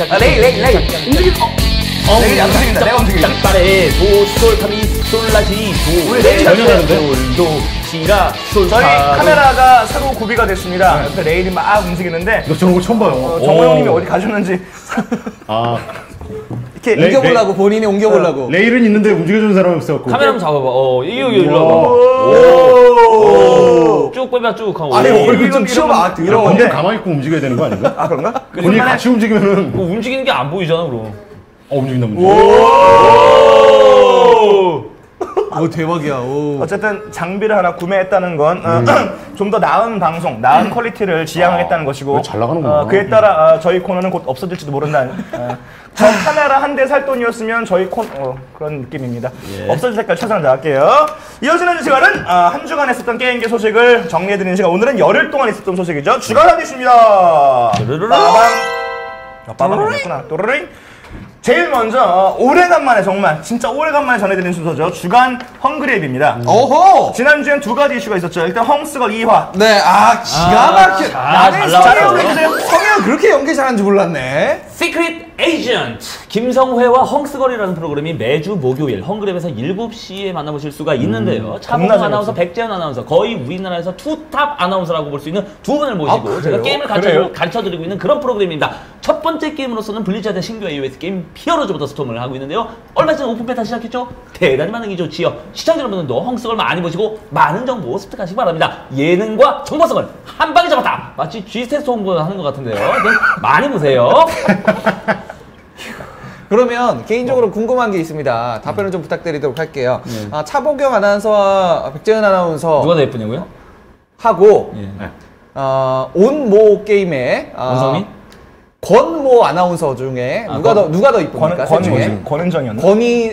레이 움직임. 레이 안 움직인다. 내가 움직인다. 짝발에 도솔 타미 솔라시 도. 우리 레이 전혀 다른데? 도 시라 솔. 저희 카메라가 새로 구비가 됐습니다. 옆에 레일이 막 움직이는데. 너 저런 거 처음 봐요. 정호 형님이 어디 가셨는지. 아. 이렇게 옮겨보려고 본인이 옮겨보려고. 레일은 있는데 움직여주는 사람이 없어갖고. 카메라 한번 잡아봐. 이거 일로 와봐. 쭉 빼봐 쭉 하고. 아니 얼굴 좀 치워봐. 근데 가만히 있고 움직여야 되는 거 아닌가? 아 그런가? 본인이 같이 움직이면은. 움직이는 게 안 보이잖아 그럼. 움직인다. 오 대박이야. 오. 어쨌든 장비를 하나 구매했다는 건 좀 더 나은 방송, 나은 퀄리티를 지향하겠다는 것이고 잘 나가는구나. 그에 따라 저희 코너는 곧 없어질지도 모른다는 저 카메라 한 대 살 돈이었으면 저희 그런 느낌입니다. 예. 없어질 때까지 최선을 다할게요. 이어지는 시간은 한 주간 했었던 게임계 소식을 정리해드리는 시간. 오늘은 열흘 동안 있었던 소식이죠. 주간 하디스입니다. 빠밤 했구나. 또르르 제일 먼저 오래간만에 정말 진짜 오래간만에 전해드리는 순서죠. 주간 헝그리앱입니다. 오호! 지난주엔 두 가지 이슈가 있었죠. 일단 헝스걸 2화. 네, 기가 막혀. 나는 성형 그렇게 연기 잘하는지 몰랐네. 시크릿 에이전트 김성회와 헝스걸이라는 프로그램이 매주 목요일 헝그랩에서 7시에 만나보실 수가 있는데요. 차범근 아나운서, 백재현 아나운서 거의 우리나라에서 투탑 아나운서라고 볼 수 있는 두 분을 모시고 제가 게임을 가르쳐드리고 있는 그런 프로그램입니다. 첫 번째 게임으로서는 블리자드 신규 AOS 게임 히어로즈 오브 더 스톰을 하고 있는데요. 얼마 전에 오픈 베타 시작했죠? 대단히 반응이 좋지요. 시청자 여러분들도 헝스걸 많이 보시고 많은 정보 습득하시기 바랍니다. 예능과 정보성을 한 방에 잡았다! 마치 G스테이트 홍보를 하는 것 같은데요. 많이 보세요. 그러면 개인적으로 궁금한 게 있습니다. 답변을 좀 부탁드리도록 할게요. 차보경 아나운서와 백재현 아나운서 누가 더 예쁘냐고요? 하고 예. 온모 게임의 원성민? 권모 아나운서 중에 누가 더 이쁩니까? 권은정이었나?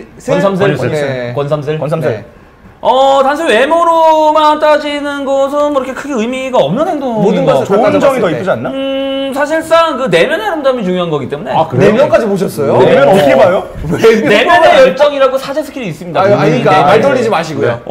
권삼슬. 권삼슬. 단순 외모로만 따지는 것은 뭐 그렇게 크게 의미가 없는 행동. 모든 것을 조은정이 더 이쁘지 않나? 사실상 그 내면의 아름다움이 중요한 거기 때문에. 내면까지 보셨어요? 내면 어떻게 봐요? 내면의 열정이라고 사제 스킬이 있습니다. 아니니까 말 돌리지 마시고요.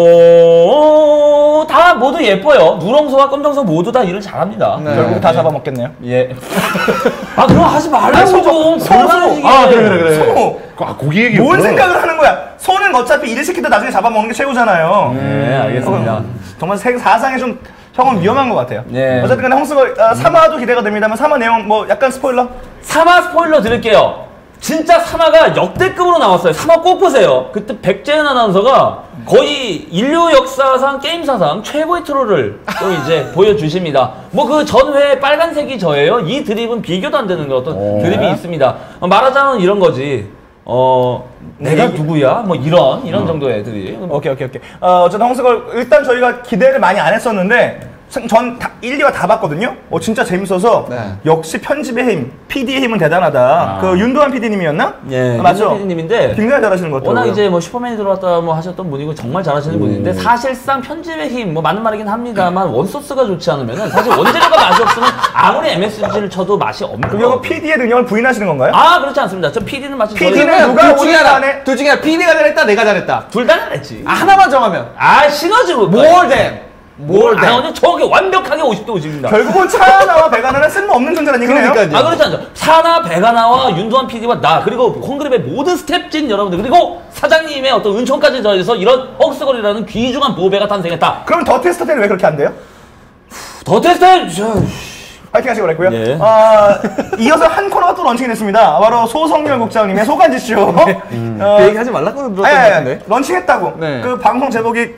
다 모두 예뻐요. 누렁소와 검정소 모두 다 일을 잘합니다. 결국 다 잡아먹겠네요. 예. 그럼 하지 말라고 좀. 그래. 소모. 고기 얘기. 뭔 생각을 하는 거야? 소는 어차피 일을 시키다 나중에 잡아먹는 게 최고잖아요. 네, 알겠습니다. 정말 사상에 좀 형은 위험한 것 같아요. 네. 어쨌든 간에 헝스걸 3화도 기대가 됩니다만 3화 내용 뭐 약간 스포일러? 3화 스포일러 드릴게요. 진짜 3화가 역대급으로 나왔어요. 3화 꼭 보세요. 그때 백재현 아나운서가 거의 인류 역사상 게임사상 최고의 트롤을 또 이제 보여주십니다. 뭐 그 전회 빨간색이 저예요. 이 드립은 비교도 안 되는 어떤 드립이 있습니다. 말하자면 이런 거지. 내가 누구야? 뭐 이런 정도의 애들이. 오케이. 어쨌든 헝스걸 일단 저희가 기대를 많이 안 했었는데 전 1, 2화 다 봤거든요. 진짜 재밌어서 역시 편집의 힘, PD의 힘은 대단하다. 그 윤도환 PD님이었나? 예, 맞죠? PD님인데 굉장히 잘하시는 것 같아요. 워낙 이제 뭐 슈퍼맨이 들어왔다 뭐 하셨던 분이고 정말 잘하시는 분인데 사실상 편집의 힘 뭐 맞는 말이긴 합니다만 원소스가 좋지 않으면 사실 원재료가 맛이 없으면 아무리 MSG를 쳐도 맛이 없는 거예요. 그리고 PD의 능력을 부인하시는 건가요? 그렇지 않습니다. 저 PD는 마치 PD는 누가 둘 중에 하나 PD가 잘했다 내가 잘했다. 둘 다 잘했지. 하나만 정하면 시너지로 뭘 저게 완벽하게 50대 50입니다. 결국은 차나와 배가나는 쓸모없는 존재라는 얘기네요. 그렇지 않죠. 차나 배가나와 윤두환 PD와 나 그리고 헝그랩의 모든 스텝진 여러분들 그리고 사장님의 어떤 은총까지 더해서 이런 헉스거리라는 귀중한 보배가 탄생했다. 그럼 더 테스트 때는 왜 그렇게 안 돼요? 더 테스트 파이팅 하시기 바랬고요. 네. 이어서 한 코너가 또 런칭이 됐습니다. 바로 소성열 국장님의 소간지쇼. 그 얘기 하지 말라고 들었던 것 같은데. 런칭했다고. 네. 그 방송 제목이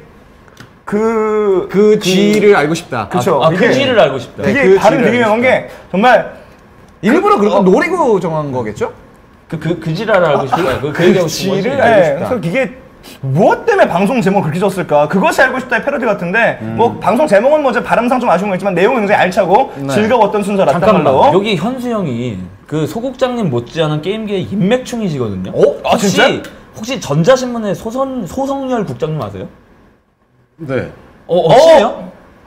그 G를 알고 싶다. 그쵸. 그 G를 알고 싶다. 이게 그 발음 되게 유명한 게 정말 일부러 그런 거 노리고 정한 거겠죠? 그 G를 알고 싶다. 그 얘기하고 싶은 거지. 그래서 이게 무엇 때문에 방송 제목을 그렇게 줬을까? 그것이 알고 싶다의 패러디 같은데 뭐 방송 제목은 뭐 발음상 좀 아쉬운 거 있지만 내용은 굉장히 알차고 즐거웠던 순서라. 잠깐만. 여기 현수 형이 그 소국장님 못지않은 게임계의 인맥충이시거든요. 진짜? 혹시 전자신문의 소성열 국장님 아세요? 네. 아시네요?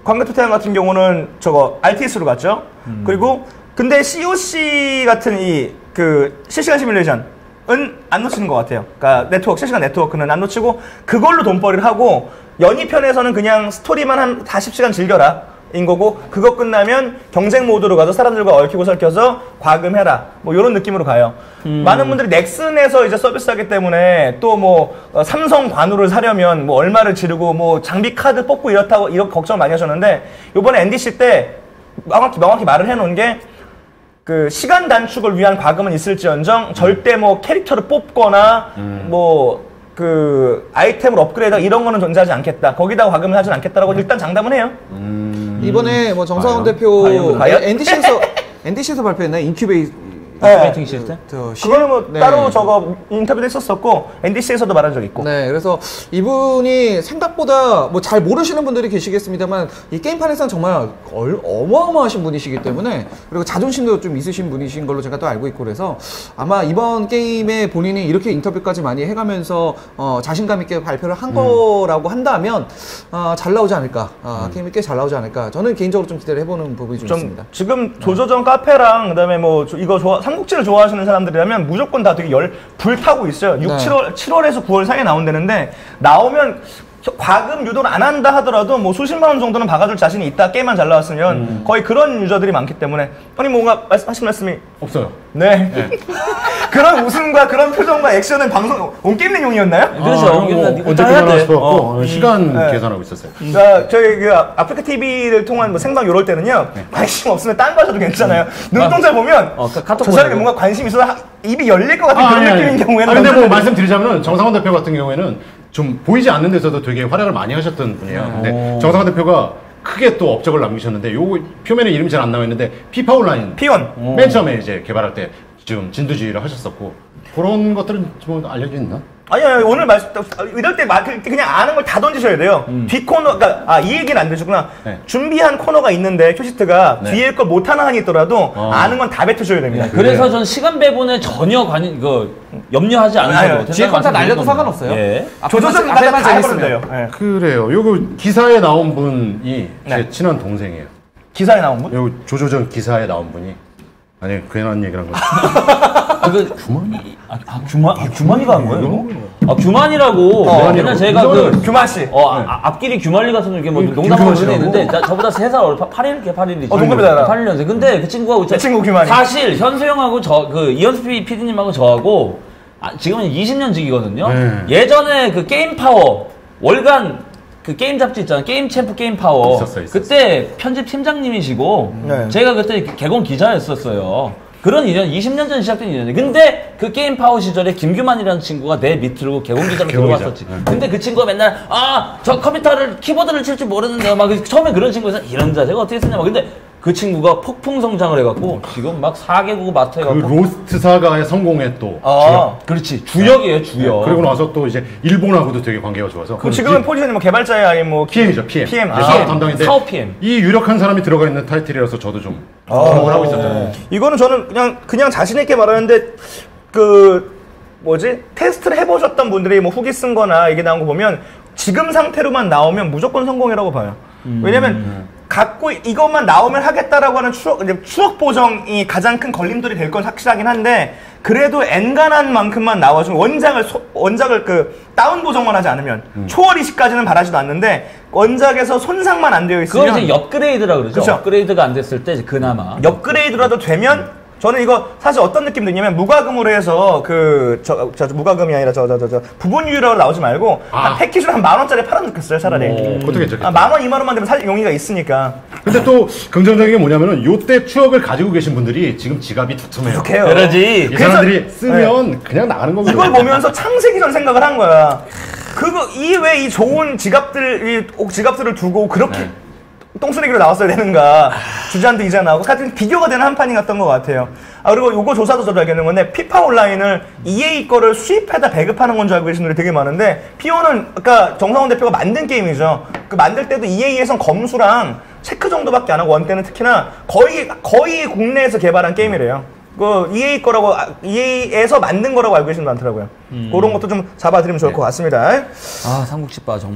광개토태양 같은 경우는 저거 RTS로 갔죠. 그리고 근데 COC 같은 이 그 실시간 시뮬레이션은 안 놓치는 것 같아요. 그러니까 네트워크, 실시간 네트워크는 안 놓치고 그걸로 돈벌이를 하고 연희편에서는 그냥 스토리만 한 40시간 즐겨라 인 거고 그거 끝나면 경쟁 모드로 가서 사람들과 얽히고 설켜서 과금해라 뭐 이런 느낌으로 가요. 많은 분들이 넥슨에서 이제 서비스하기 때문에 또 뭐 삼성 관우를 사려면 뭐 얼마를 지르고 뭐 장비 카드 뽑고 이렇다고 이런 걱정을 많이 하셨는데 이번에 NDC 때 명확히 말을 해놓은 게 그 시간 단축을 위한 과금은 있을지언정 절대 뭐 캐릭터를 뽑거나 뭐 그 아이템을 업그레이드 이런 거는 존재하지 않겠다. 거기다가 과금을 하진 않겠다라고 일단 장담은 해요. 이번에 뭐 정상훈 대표 과연? NDC에서 발표했나 인큐베이팅 시스템? 그거는 뭐 따로 저거 인터뷰도 했었었고 NDC에서도 말한 적 있고. 네, 그래서 이분이 생각보다 뭐 잘 모르시는 분들이 계시겠습니다만 이 게임판에서는 정말 어마어마하신 분이시기 때문에 그리고 자존심도 좀 있으신 분이신 걸로 제가 또 알고 있고 그래서 아마 이번 게임에 본인이 이렇게 인터뷰까지 많이 해가면서 자신감 있게 발표를 한 거라고 한다면 잘 나오지 않을까, 게임이 꽤 잘 나오지 않을까. 저는 개인적으로 좀 기대를 해보는 부분이 좀 있습니다. 지금 조조전 카페랑 그다음에 뭐 이거 삼국지를 좋아하시는 사람들이라면 무조건 다 되게 불타고 있어요. 7월에서 9월 사이에 나온다는데 나오면 과금 유도를 안 한다 하더라도 뭐 수십만 원 정도는 박아줄 자신이 있다. 게임만 잘 나왔으면 거의 그런 유저들이 많기 때문에 형님 뭔가 하신 말씀이 없어요. 네. 그런 웃음과 그런 표정과 액션은 방송 온게임nen용이었나요? 그렇죠. 언제 끝나나 싶어갖고 시간 계산하고 있었어요. 저희 그 아프리카 TV를 통한 뭐 생방 요럴 때는요 관심 없으면 딴 거 하셔도 괜찮아요. 눈동자 보면 저 사람이 뭔가 관심 있어서 입이 열릴 것 같은 그런 느낌인 경우에는. 근데 뭐 말씀드리자면 정상훈 대표 같은 경우에는 좀 보이지 않는 데서도 되게 활약을 많이 하셨던 분이에요. 근데 정상훈 대표가 크게 또 업적을 남기셨는데 요거 표면에 이름이 잘 안 나와 있는데 피파 온라인 피온 맨 처음에 이제 개발할 때 좀 진두지휘를 하셨었고 그런 것들은 좀 알려져 있나? 아니요 오늘 이럴 때 그냥 아는 걸 다 던지셔야 돼요. 뒷코너 그러니까 이 얘기는 안 되시구나. 네. 준비한 코너가 있는데 큐시트가 뒤에 걸 못하는 한이 있더라도 아는 건 다 뱉으셔야 됩니다. 그래서 전 시간 배분에 전혀 염려하지 않으셔도 뒤에 건 다 날려도 상관없어요. 예. 조조전 앞에만 다 재밌으면 해버려요. 예. 그래요. 요거 기사에 나온 분이 제 친한 동생이에요. 기사에 나온 분? 요 조조전 기사에 나온 분이 아니 괜한 얘기를 한 거죠. 규만이가 한 거예요? 규만이라고. 옛날 제가 규만 씨. 앞길이 규만리 같은 이렇게 뭐 농담하고 그런 애 있는데 저보다 3살 어려 81이지. 동갑이다. 81년생. 근데 그 친구하고 내 친구 규만이. 사실 현수 형하고 이현수 PD님하고 저하고 지금은 20년 지기거든요. 예전에 그 게임 파워 월간 그 게임 잡지 있잖아요. 게임 챔프 게임 파워. 있었어요. 그때 편집 팀장님이시고 제가 그때 개공 기자였었어요. 그런 인연 20년 전 시작된 인연이에요. 근데 그 게임 파워 시절에 김규만이라는 친구가 내 밑으로 개공 기자로 들어왔었지. 근데 그 친구가 맨날 저 컴퓨터를 키보드를 칠 줄 모르는데요. 막 처음에 그런 친구에서 이런 자세가 어떻게 쓰냐 막 근데 그 친구가 폭풍 성장을 해갖고 지금 막 4개국 마트 해갖고 그 로스트 사가의 성공에 또 그렇지 주역이에요 주역. 네, 그리고 나서 또 이제 일본하고도 되게 관계가 좋아서 지금은 포지션이 뭐 개발자야 아니 뭐 PM이죠 PM. PM. 담당인데 사업 PM. 이 유력한 사람이 들어가 있는 타이틀이라서 저도 좀 주목을 하고 있었잖아요. 이거는 저는 그냥 자신 있게 말하는데 테스트를 해보셨던 분들이 뭐 후기 쓴 거나 이게 나온 거 보면 지금 상태로만 나오면 무조건 성공이라고 봐요. 왜냐면 이것만 나오면 하겠다라고 하는 추억 보정이 가장 큰 걸림돌이 될 건 확실하긴 한데 그래도 엔간한 만큼만 나와주면 원작을 다운 보정만 하지 않으면 초월 이식까지는 바라지도 않는데 원작에서 손상만 안 되어 있으면 그걸 이제 업그레이드라 그러죠. 그쵸? 업그레이드가 안 됐을 때 그나마 업그레이드라도 되면 저는 이거 사실 어떤 느낌 드냐면 무과금으로 해서 무과금이 아니라 부분 유료로 나오지 말고 한 패키지로 한 10,000원짜리 팔아 놓겠어요 차라리. 그것도 괜찮겠다. 10,000원, 20,000원만 되면 살 용의가 있으니까. 근데 또 긍정적인 게 뭐냐면은 요때 추억을 가지고 계신 분들이 지금 지갑이 두툼해요. 그러지. 이 사람들이 쓰면 그냥 나가는 거거든요. 이걸 보면서 창세기 전 생각을 한 거야. 이 좋은 지갑들을 두고 그렇게 똥쓰레기로 나왔어야 되는가. 주잔도 이제 나오고 같은 비교가 되는 한 판이 같던 것 같아요. 그리고 요거 조사도 저도 알겠는 건데 피파 온라인을 EA 거를 수입해다 배급하는 건 줄 알고 계신 분들이 되게 많은데 피오는 아까 정상훈 대표가 만든 게임이죠. 만들 때도 EA에선 검수랑 체크 정도밖에 안 하고 원 때는 특히나 거의 국내에서 개발한 게임이래요. EA 거라고 EA에서 만든 거라고 알고 계신 분 많더라고요. 그런 것도 좀 잡아드리면 좋을 것 같습니다. 삼국지빠 정말.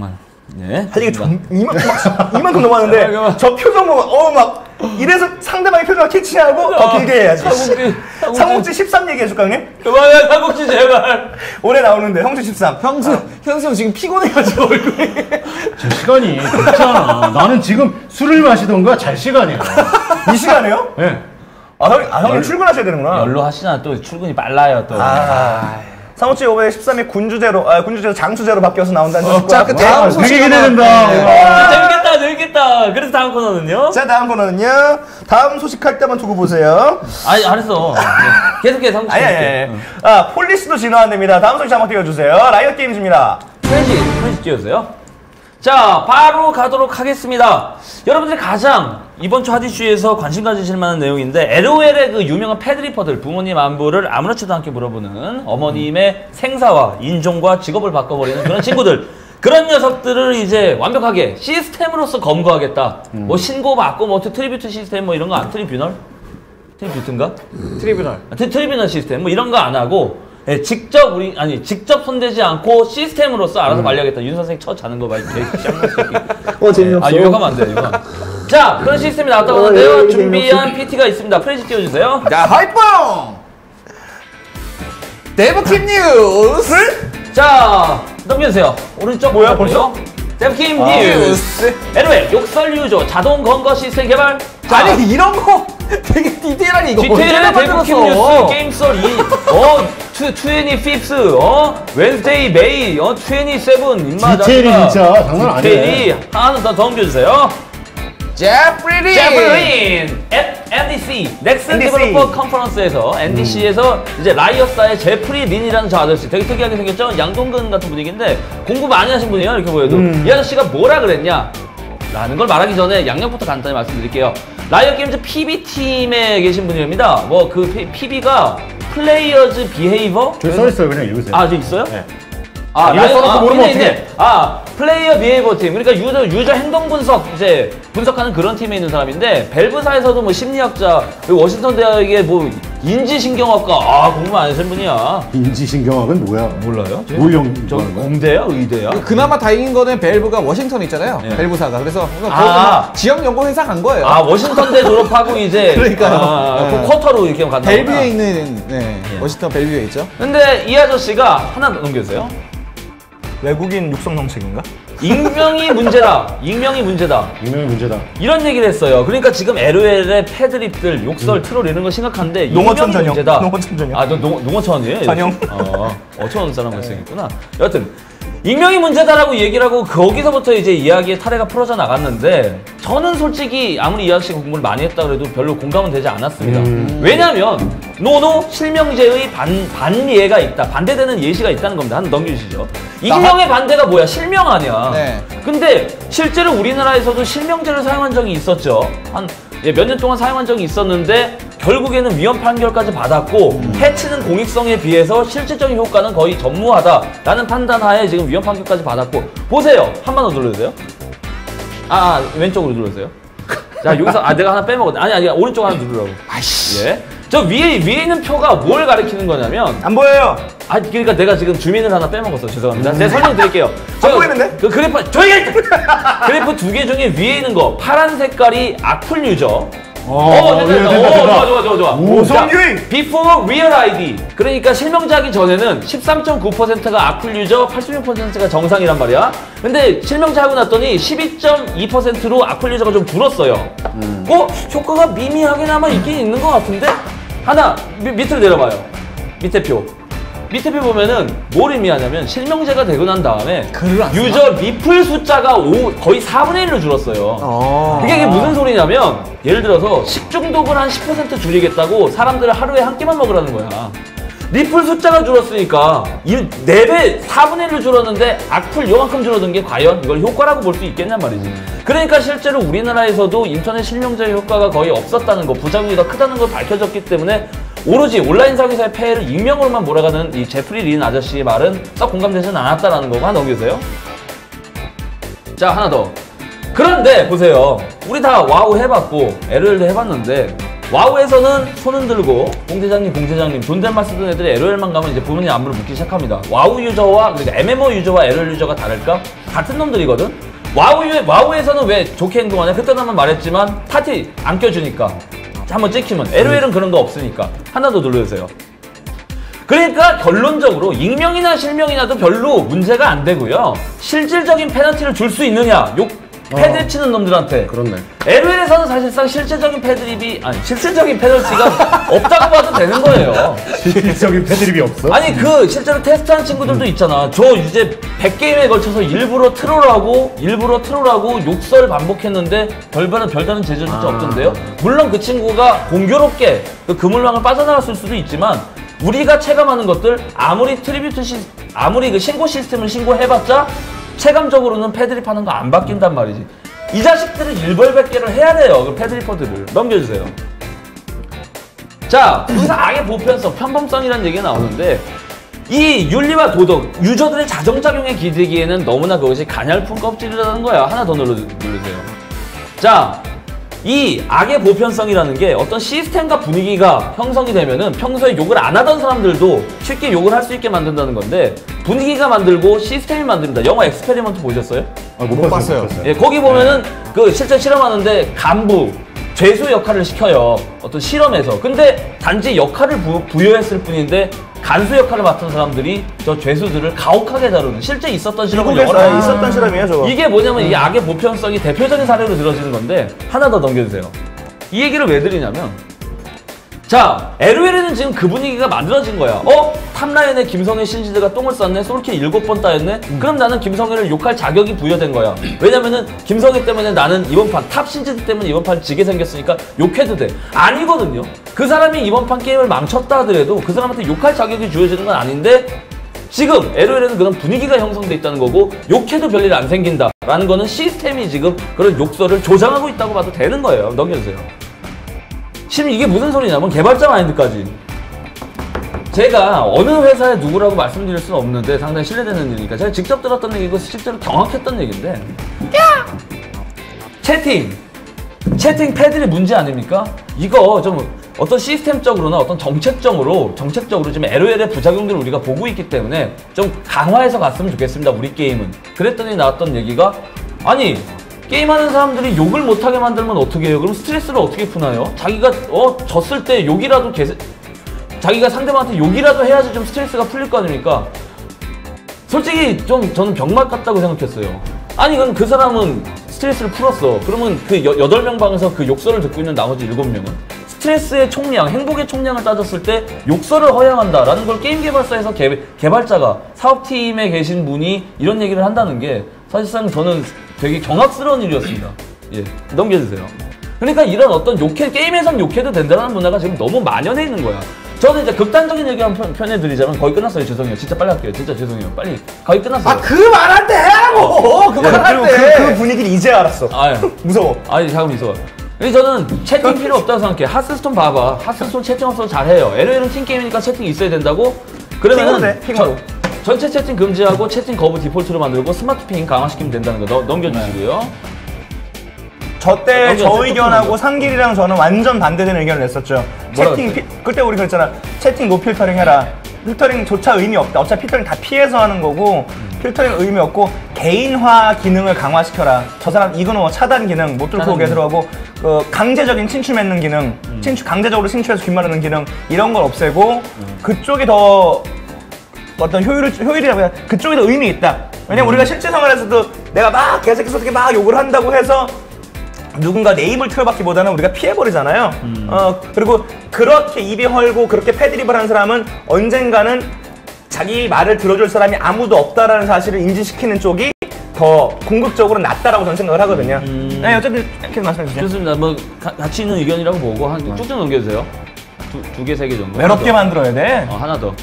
네. 할 얘기 이만큼 넘었는데 저 표정 보면 막 이래서 상대방의 표정을 캐치하고 더 길게 해야지. 삼국지 13 얘기해 줄까 형님? 그만해 삼국지 제발. 올해 나오는데 형수 13. 형수 형 지금 피곤해가지고 얼굴이. 저 시간이 괜찮아. 나는 지금 술을 마시던가 잘 시간이야. 이 시간에요? 네. 형님 출근하셔야 되는구나. 열로 하시나 또 출근이 빨라요 또. 삼국지 5회 13이 군주제로 장수제로 바뀌어서 나온다는 소식. 자, 그 다음 되게 소식 기대된다. 재밌겠다. 그래서 다음 코너는요? 자, 다음 코너는요. 다음 소식할 때만 두고 보세요. 아니 안 했어. 계속해 삼국지. 아니. 폴리스도 진화한답니다. 다음 소식 한번 띄워주세요. 라이엇 게임즈입니다. 프렌시 띄워주세요. 자, 바로 가도록 하겠습니다. 여러분들 가장 이번 주 핫이슈에서 관심 가지실 만한 내용인데 LOL의 그 유명한 패드리퍼들 부모님 안부를 아무렇지도 않게 물어보는 어머님의 생사와 인종과 직업을 바꿔버리는 그런 친구들 그런 녀석들을 이제 완벽하게 시스템으로서 검거하겠다. 뭐 신고 받고 뭐 트리뷰트 시스템 뭐 이런 거 안 트리뷰널? 트리뷰트인가? 트리뷰널 시스템 뭐 이런 거 안 하고 예, 직접 손대지 않고 시스템으로서 알아서 관리하겠다. 윤 선생 쳐 자는 거 봐. 재미없어. 유혹하면 안 돼요, 이거. 자, 그런 시스템이 나왔다고 하는데요. 준비한 PT가 있습니다. 프레시 띄워주세요. 자, 하이뽕! 데브킴 뉴스! 자, 넘겨주세요. 오른쪽. 뭐야, 벌써? 데브킴 뉴스. LOL 욕설 유저 자동 검거 시스템 개발. 자, 아니, 이런 거 되게 디테일하게 이거 디테일한 데브킴 뉴스 게임썰 25th, 웬스데이 메이, 27, 임마. 디테일이 진짜 장난 아니네. 디테일이 하나 더 넘겨주세요. 제프린! NDC, 넥슨 NDC. 디벨로퍼 컨퍼런스에서 NDC에서 이제 라이엇사의 제프리 린이라는 저 아저씨 되게 특이하게 생겼죠? 양동근 같은 분위기인데 공부 많이 하신 분이에요, 이렇게 보여도. 이 아저씨가 뭐라 그랬냐? 라는 걸 말하기 전에 양력부터 간단히 말씀드릴게요. 라이엇 게임즈 PB팀에 계신 분입니다. 뭐 그 PB가 플레이어즈 비헤이버? 저기 써있어요. 그냥 읽으세요. 아, 저 있어요? 네. 이거 써놓고 모르면 있네. 플레이어 비헤이버 팀. 그러니까 유저 행동 분석, 이제 분석하는 그런 팀에 있는 사람인데, 벨브사에서도 뭐 심리학자, 그리고 워싱턴 대학의 뭐 인지신경학과, 공부 안 하신 분이야. 인지신경학은 뭐야? 몰라요? 뭘 연구하는 저 거야? 공대야? 의대야? 그나마 다행인 거는 벨브가 워싱턴 있잖아요. 네. 벨브사가. 그래서 아. 지역 연구 회사 간 거예요. 워싱턴대 졸업하고 이제. 그러니까요. 그 쿼터로 이렇게 간다. 벨뷰에 있는 워싱턴 벨뷰에 있죠. 근데 이 아저씨가 하나 넘겨주세요. 외국인 육성 정책인가? 익명이 문제다. 익명이 문제다. 유명한 문제다. 이런 얘기를 했어요. 그러니까 지금 LOL의 패드립들, 욕설, 트롤 이런 거 심각한데 농어촌 익명이 전형. 문제다. 농어촌 전형. 너 농어촌이에요? 전형. 어촌 사람을 쓰겠구나. 여하튼 익명이 문제다라고 얘기를 하고 거기서부터 이제 이야기의 타래가 풀어져 나갔는데 저는 솔직히 아무리 이 아저씨가 공부를 많이 했다 그래도 별로 공감은 되지 않았습니다. 왜냐하면 노노 실명제의 반예가 있다. 반대되는 예시가 있다는 겁니다. 한번 넘겨주시죠. 익명의 반대가 뭐야? 실명 아니야. 네. 근데 실제로 우리나라에서도 실명제를 사용한 적이 있었죠. 몇 년 동안 사용한 적이 있었는데 결국에는 위헌 판결까지 받았고 해치는 공익성에 비해서 실질적인 효과는 거의 전무하다라는 판단하에 지금 위헌 판결까지 받았고 보세요. 한 번 더 눌러주세요. 왼쪽으로 눌러주세요. 자 여기서 내가 하나 빼먹었네. 아니 오른쪽 하나 누르라고. 아이씨. 예. 저 위에 있는 표가 뭘 가리키는 거냐면 안 보여요. 그러니까 내가 지금 주민을 하나 빼먹었어. 죄송합니다. 제가 설명드릴게요. 안 보이는데? 그 그래프 조용히 해! 그래프 두 개 중에 위에 있는 거 파란 색깔이 악플 유저. 좋아. 오성 유인. Before Real ID. 그러니까 실명제하기 전에는 13.9%가 악플 유저, 86%가 정상이란 말이야. 근데 실명제하고 났더니 12.2%로 악플 유저가 좀 줄었어요. 효과가 미미하게나마 있긴 있는 것 같은데? 하나, 밑으로 내려봐요. 밑에 표. 밑에 표 보면은 뭘 의미하냐면 실명제가 되고 난 다음에 글을 안 쓰나? 유저 리플 숫자가 거의 4분의 1로 줄었어요. 이게 무슨 소리냐면 예를 들어서 식중독을 한 10% 줄이겠다고 사람들을 하루에 한 끼만 먹으라는 거야. 리플 숫자가 줄었으니까 4배, 4분의 1로 줄었는데 악플 요만큼 줄어든 게 과연 이걸 효과라고 볼 수 있겠냔 말이지. 그러니까 실제로 우리나라에서도 인터넷 실명제 효과가 거의 없었다는 거, 부작용이 더 크다는 걸 밝혀졌기 때문에 오로지 온라인 사기사의 폐해를 익명으로만 몰아가는 이 제프리 린 아저씨의 말은 썩 공감되지는 않았다라는 거고 하나 넘겨주세요. 자, 하나 더. 그런데 보세요. 우리 다 와우 해봤고 LOL도 해봤는데 와우에서는 손은 들고 공대장님 존댓말 쓰던 애들이 LOL만 가면 이제 부모님 안무를 묻기 시작합니다. 와우 유저와 그러니까 MMO 유저와 LOL 유저가 다를까? 같은 놈들이거든. 와우에서는 왜 좋게 행동하냐? 그때도 한번 말했지만 파티 안 껴주니까 한번 찍히면 LOL은 그런 거 없으니까 하나 더 눌러주세요. 그러니까 결론적으로 익명이나 실명이나도 별로 문제가 안 되고요. 실질적인 페널티를 줄 수 있느냐? 패드 치는 놈들한테. 그렇네. LOL에서는 사실상 실질적인 페널티가 없다고 봐도 되는 거예요. 실질적인 패드립이 없어? 아니 실제로 테스트한 친구들도 있잖아. 저 이제 100게임에 걸쳐서 일부러 트롤하고 욕설 반복했는데 별다른 제재 진짜 없던데요. 물론 그 친구가 공교롭게 그 그물망을 빠져나갔을 수도 있지만 우리가 체감하는 것들 아무리 아무리 그 신고 시스템을 신고해봤자 체감적으로는 패드립 하는 거 안 바뀐단 말이지. 이 자식들은 일벌백계를 해야 돼요. 그 패드리퍼들을 넘겨주세요. 자, 여기서 악의 보편성, 편범성이라는 얘기가 나오는데 이 윤리와 도덕, 유저들의 자정작용에 기대기에는 너무나 그것이 가냘픈 껍질이라는 거야. 하나 더 누르세요. 자, 이 악의 보편성이라는 게 어떤 시스템과 분위기가 형성이 되면은 평소에 욕을 안 하던 사람들도 쉽게 욕을 할 수 있게 만든다는 건데 분위기가 만들고 시스템이 만듭니다. 영화 엑스페리먼트 보셨어요? 못 봤어요. 예, 거기 보면은 그 실제 실험하는데 간부, 죄수 역할을 시켜요. 어떤 실험에서. 근데 단지 역할을 부여했을 뿐인데 간수 역할을 맡은 사람들이 저 죄수들을 가혹하게 다루는 실제 있었던 실험을 미국에서 있었던 실험이에요, 저거. 이게 뭐냐면 이 악의 보편성이 대표적인 사례로 들어지는 건데 하나 더 넘겨주세요. 이 얘기를 왜 드리냐면 자, LOL에는 지금 그 분위기가 만들어진 거야. 탑라인에 김성애 신지드가 똥을 쌌네? 솔킬 7번 따였네? 그럼 나는 김성애를 욕할 자격이 부여된 거야. 왜냐면은 김성애 때문에 나는 이번 판, 탑 신지드 때문에 이번 판 지게 생겼으니까 욕해도 돼. 아니거든요. 그 사람이 이번 판 게임을 망쳤다 하더라도 그 사람한테 욕할 자격이 주어지는 건 아닌데 지금 LOL에는 그런 분위기가 형성돼 있다는 거고 욕해도 별일 안 생긴다 라는 거는 시스템이 지금 그런 욕설을 조장하고 있다고 봐도 되는 거예요. 넘겨주세요. 지금 이게 무슨 소리냐면 개발자 마인드까지. 제가 어느 회사의 누구라고 말씀드릴 수는 없는데 상당히 신뢰되는 일이니까 제가 직접 들었던 얘기고 실제로 경험했던 얘기인데 채팅 패드립 문제 아닙니까? 이거 좀 어떤 시스템적으로나 어떤 정책적으로 지금 LOL의 부작용들을 우리가 보고 있기 때문에 좀 강화해서 갔으면 좋겠습니다. 우리 게임은. 그랬더니 나왔던 얘기가 아니 게임하는 사람들이 욕을 못하게 만들면 어떻게 해요? 그럼 스트레스를 어떻게 푸나요? 자기가 졌을 때 욕이라도 자기가 상대방한테 욕이라도 해야지 좀 스트레스가 풀릴 거 아닙니까? 솔직히 좀 저는 병맛 같다고 생각했어요. 아니 그럼 그 사람은 스트레스를 풀었어. 그러면 그 8명 방에서 그 욕설을 듣고 있는 나머지 7명은 스트레스의 총량, 행복의 총량을 따졌을 때 욕설을 허용한다라는 걸 게임 개발사에서 개발자가 사업팀에 계신 분이 이런 얘기를 한다는 게 사실상 저는 되게 경악스러운 일이었습니다. 예, 넘겨주세요. 그러니까 이런 어떤 게임에선 욕해도 된다는 문화가 지금 너무 만연해 있는 거야. 저는 이제 극단적인 얘기 한번 표현해드리자면 거의 끝났어요. 죄송해요. 진짜 빨리 할게요. 진짜 죄송해요. 빨리. 거의 끝났어요. 그 말할 때 해라고! 그 말할 때! 그 분위기를 이제 알았어. 무서워. 아니, 잠깐만 있어. 저는 채팅 필요 없다고 생각해. 하스스톤 봐봐. 하스스톤 채팅 없어도 잘해요. LOL은 팀게임이니까 채팅 있어야 된다고? 그러면은 핑으로. 전체 채팅 금지하고 채팅 거부 디폴트로 만들고 스마트 핑 강화시키면 된다는 거 넘겨주시고요. 저때 저 의견하고 상길이랑 저는 완전 반대되는 의견을 냈었죠. 그때 우리 그랬잖아. 채팅 노 필터링 해라. 필터링조차 의미 없다. 어차피 필터링 다 피해서 하는 거고 필터링 의미 없고 개인화 기능을 강화시켜라. 저 사람 이거는 뭐 차단 기능 못 뚫고 오게 들어가고 강제적인 친추 맺는 기능, 강제적으로 친추해서 귓말하는 기능 이런 걸 없애고 그쪽이 더 어떤 효율이라고 해야 그쪽이 더 의미 있다. 왜냐면 우리가 실제 생활에서도 내가 막 개새끼 소새끼 막 욕을 한다고 해서 누군가 내 입을 틀어박기보다는 우리가 피해버리잖아요. 그리고 그렇게 입이 헐고 그렇게 패드립을 하는 사람은 언젠가는 자기 말을 들어줄 사람이 아무도 없다라는 사실을 인지시키는 쪽이 더 궁극적으로 낫다라고 저는 생각을 하거든요. 네, 어쨌든 이렇게 말씀해 주세요. 좋습니다. 뭐 같이 있는 의견이라고 보고 한 쭉쭉 넘겨주세요. 두 개, 세 개 정도. 외롭게 만들어야 돼. 하나 더.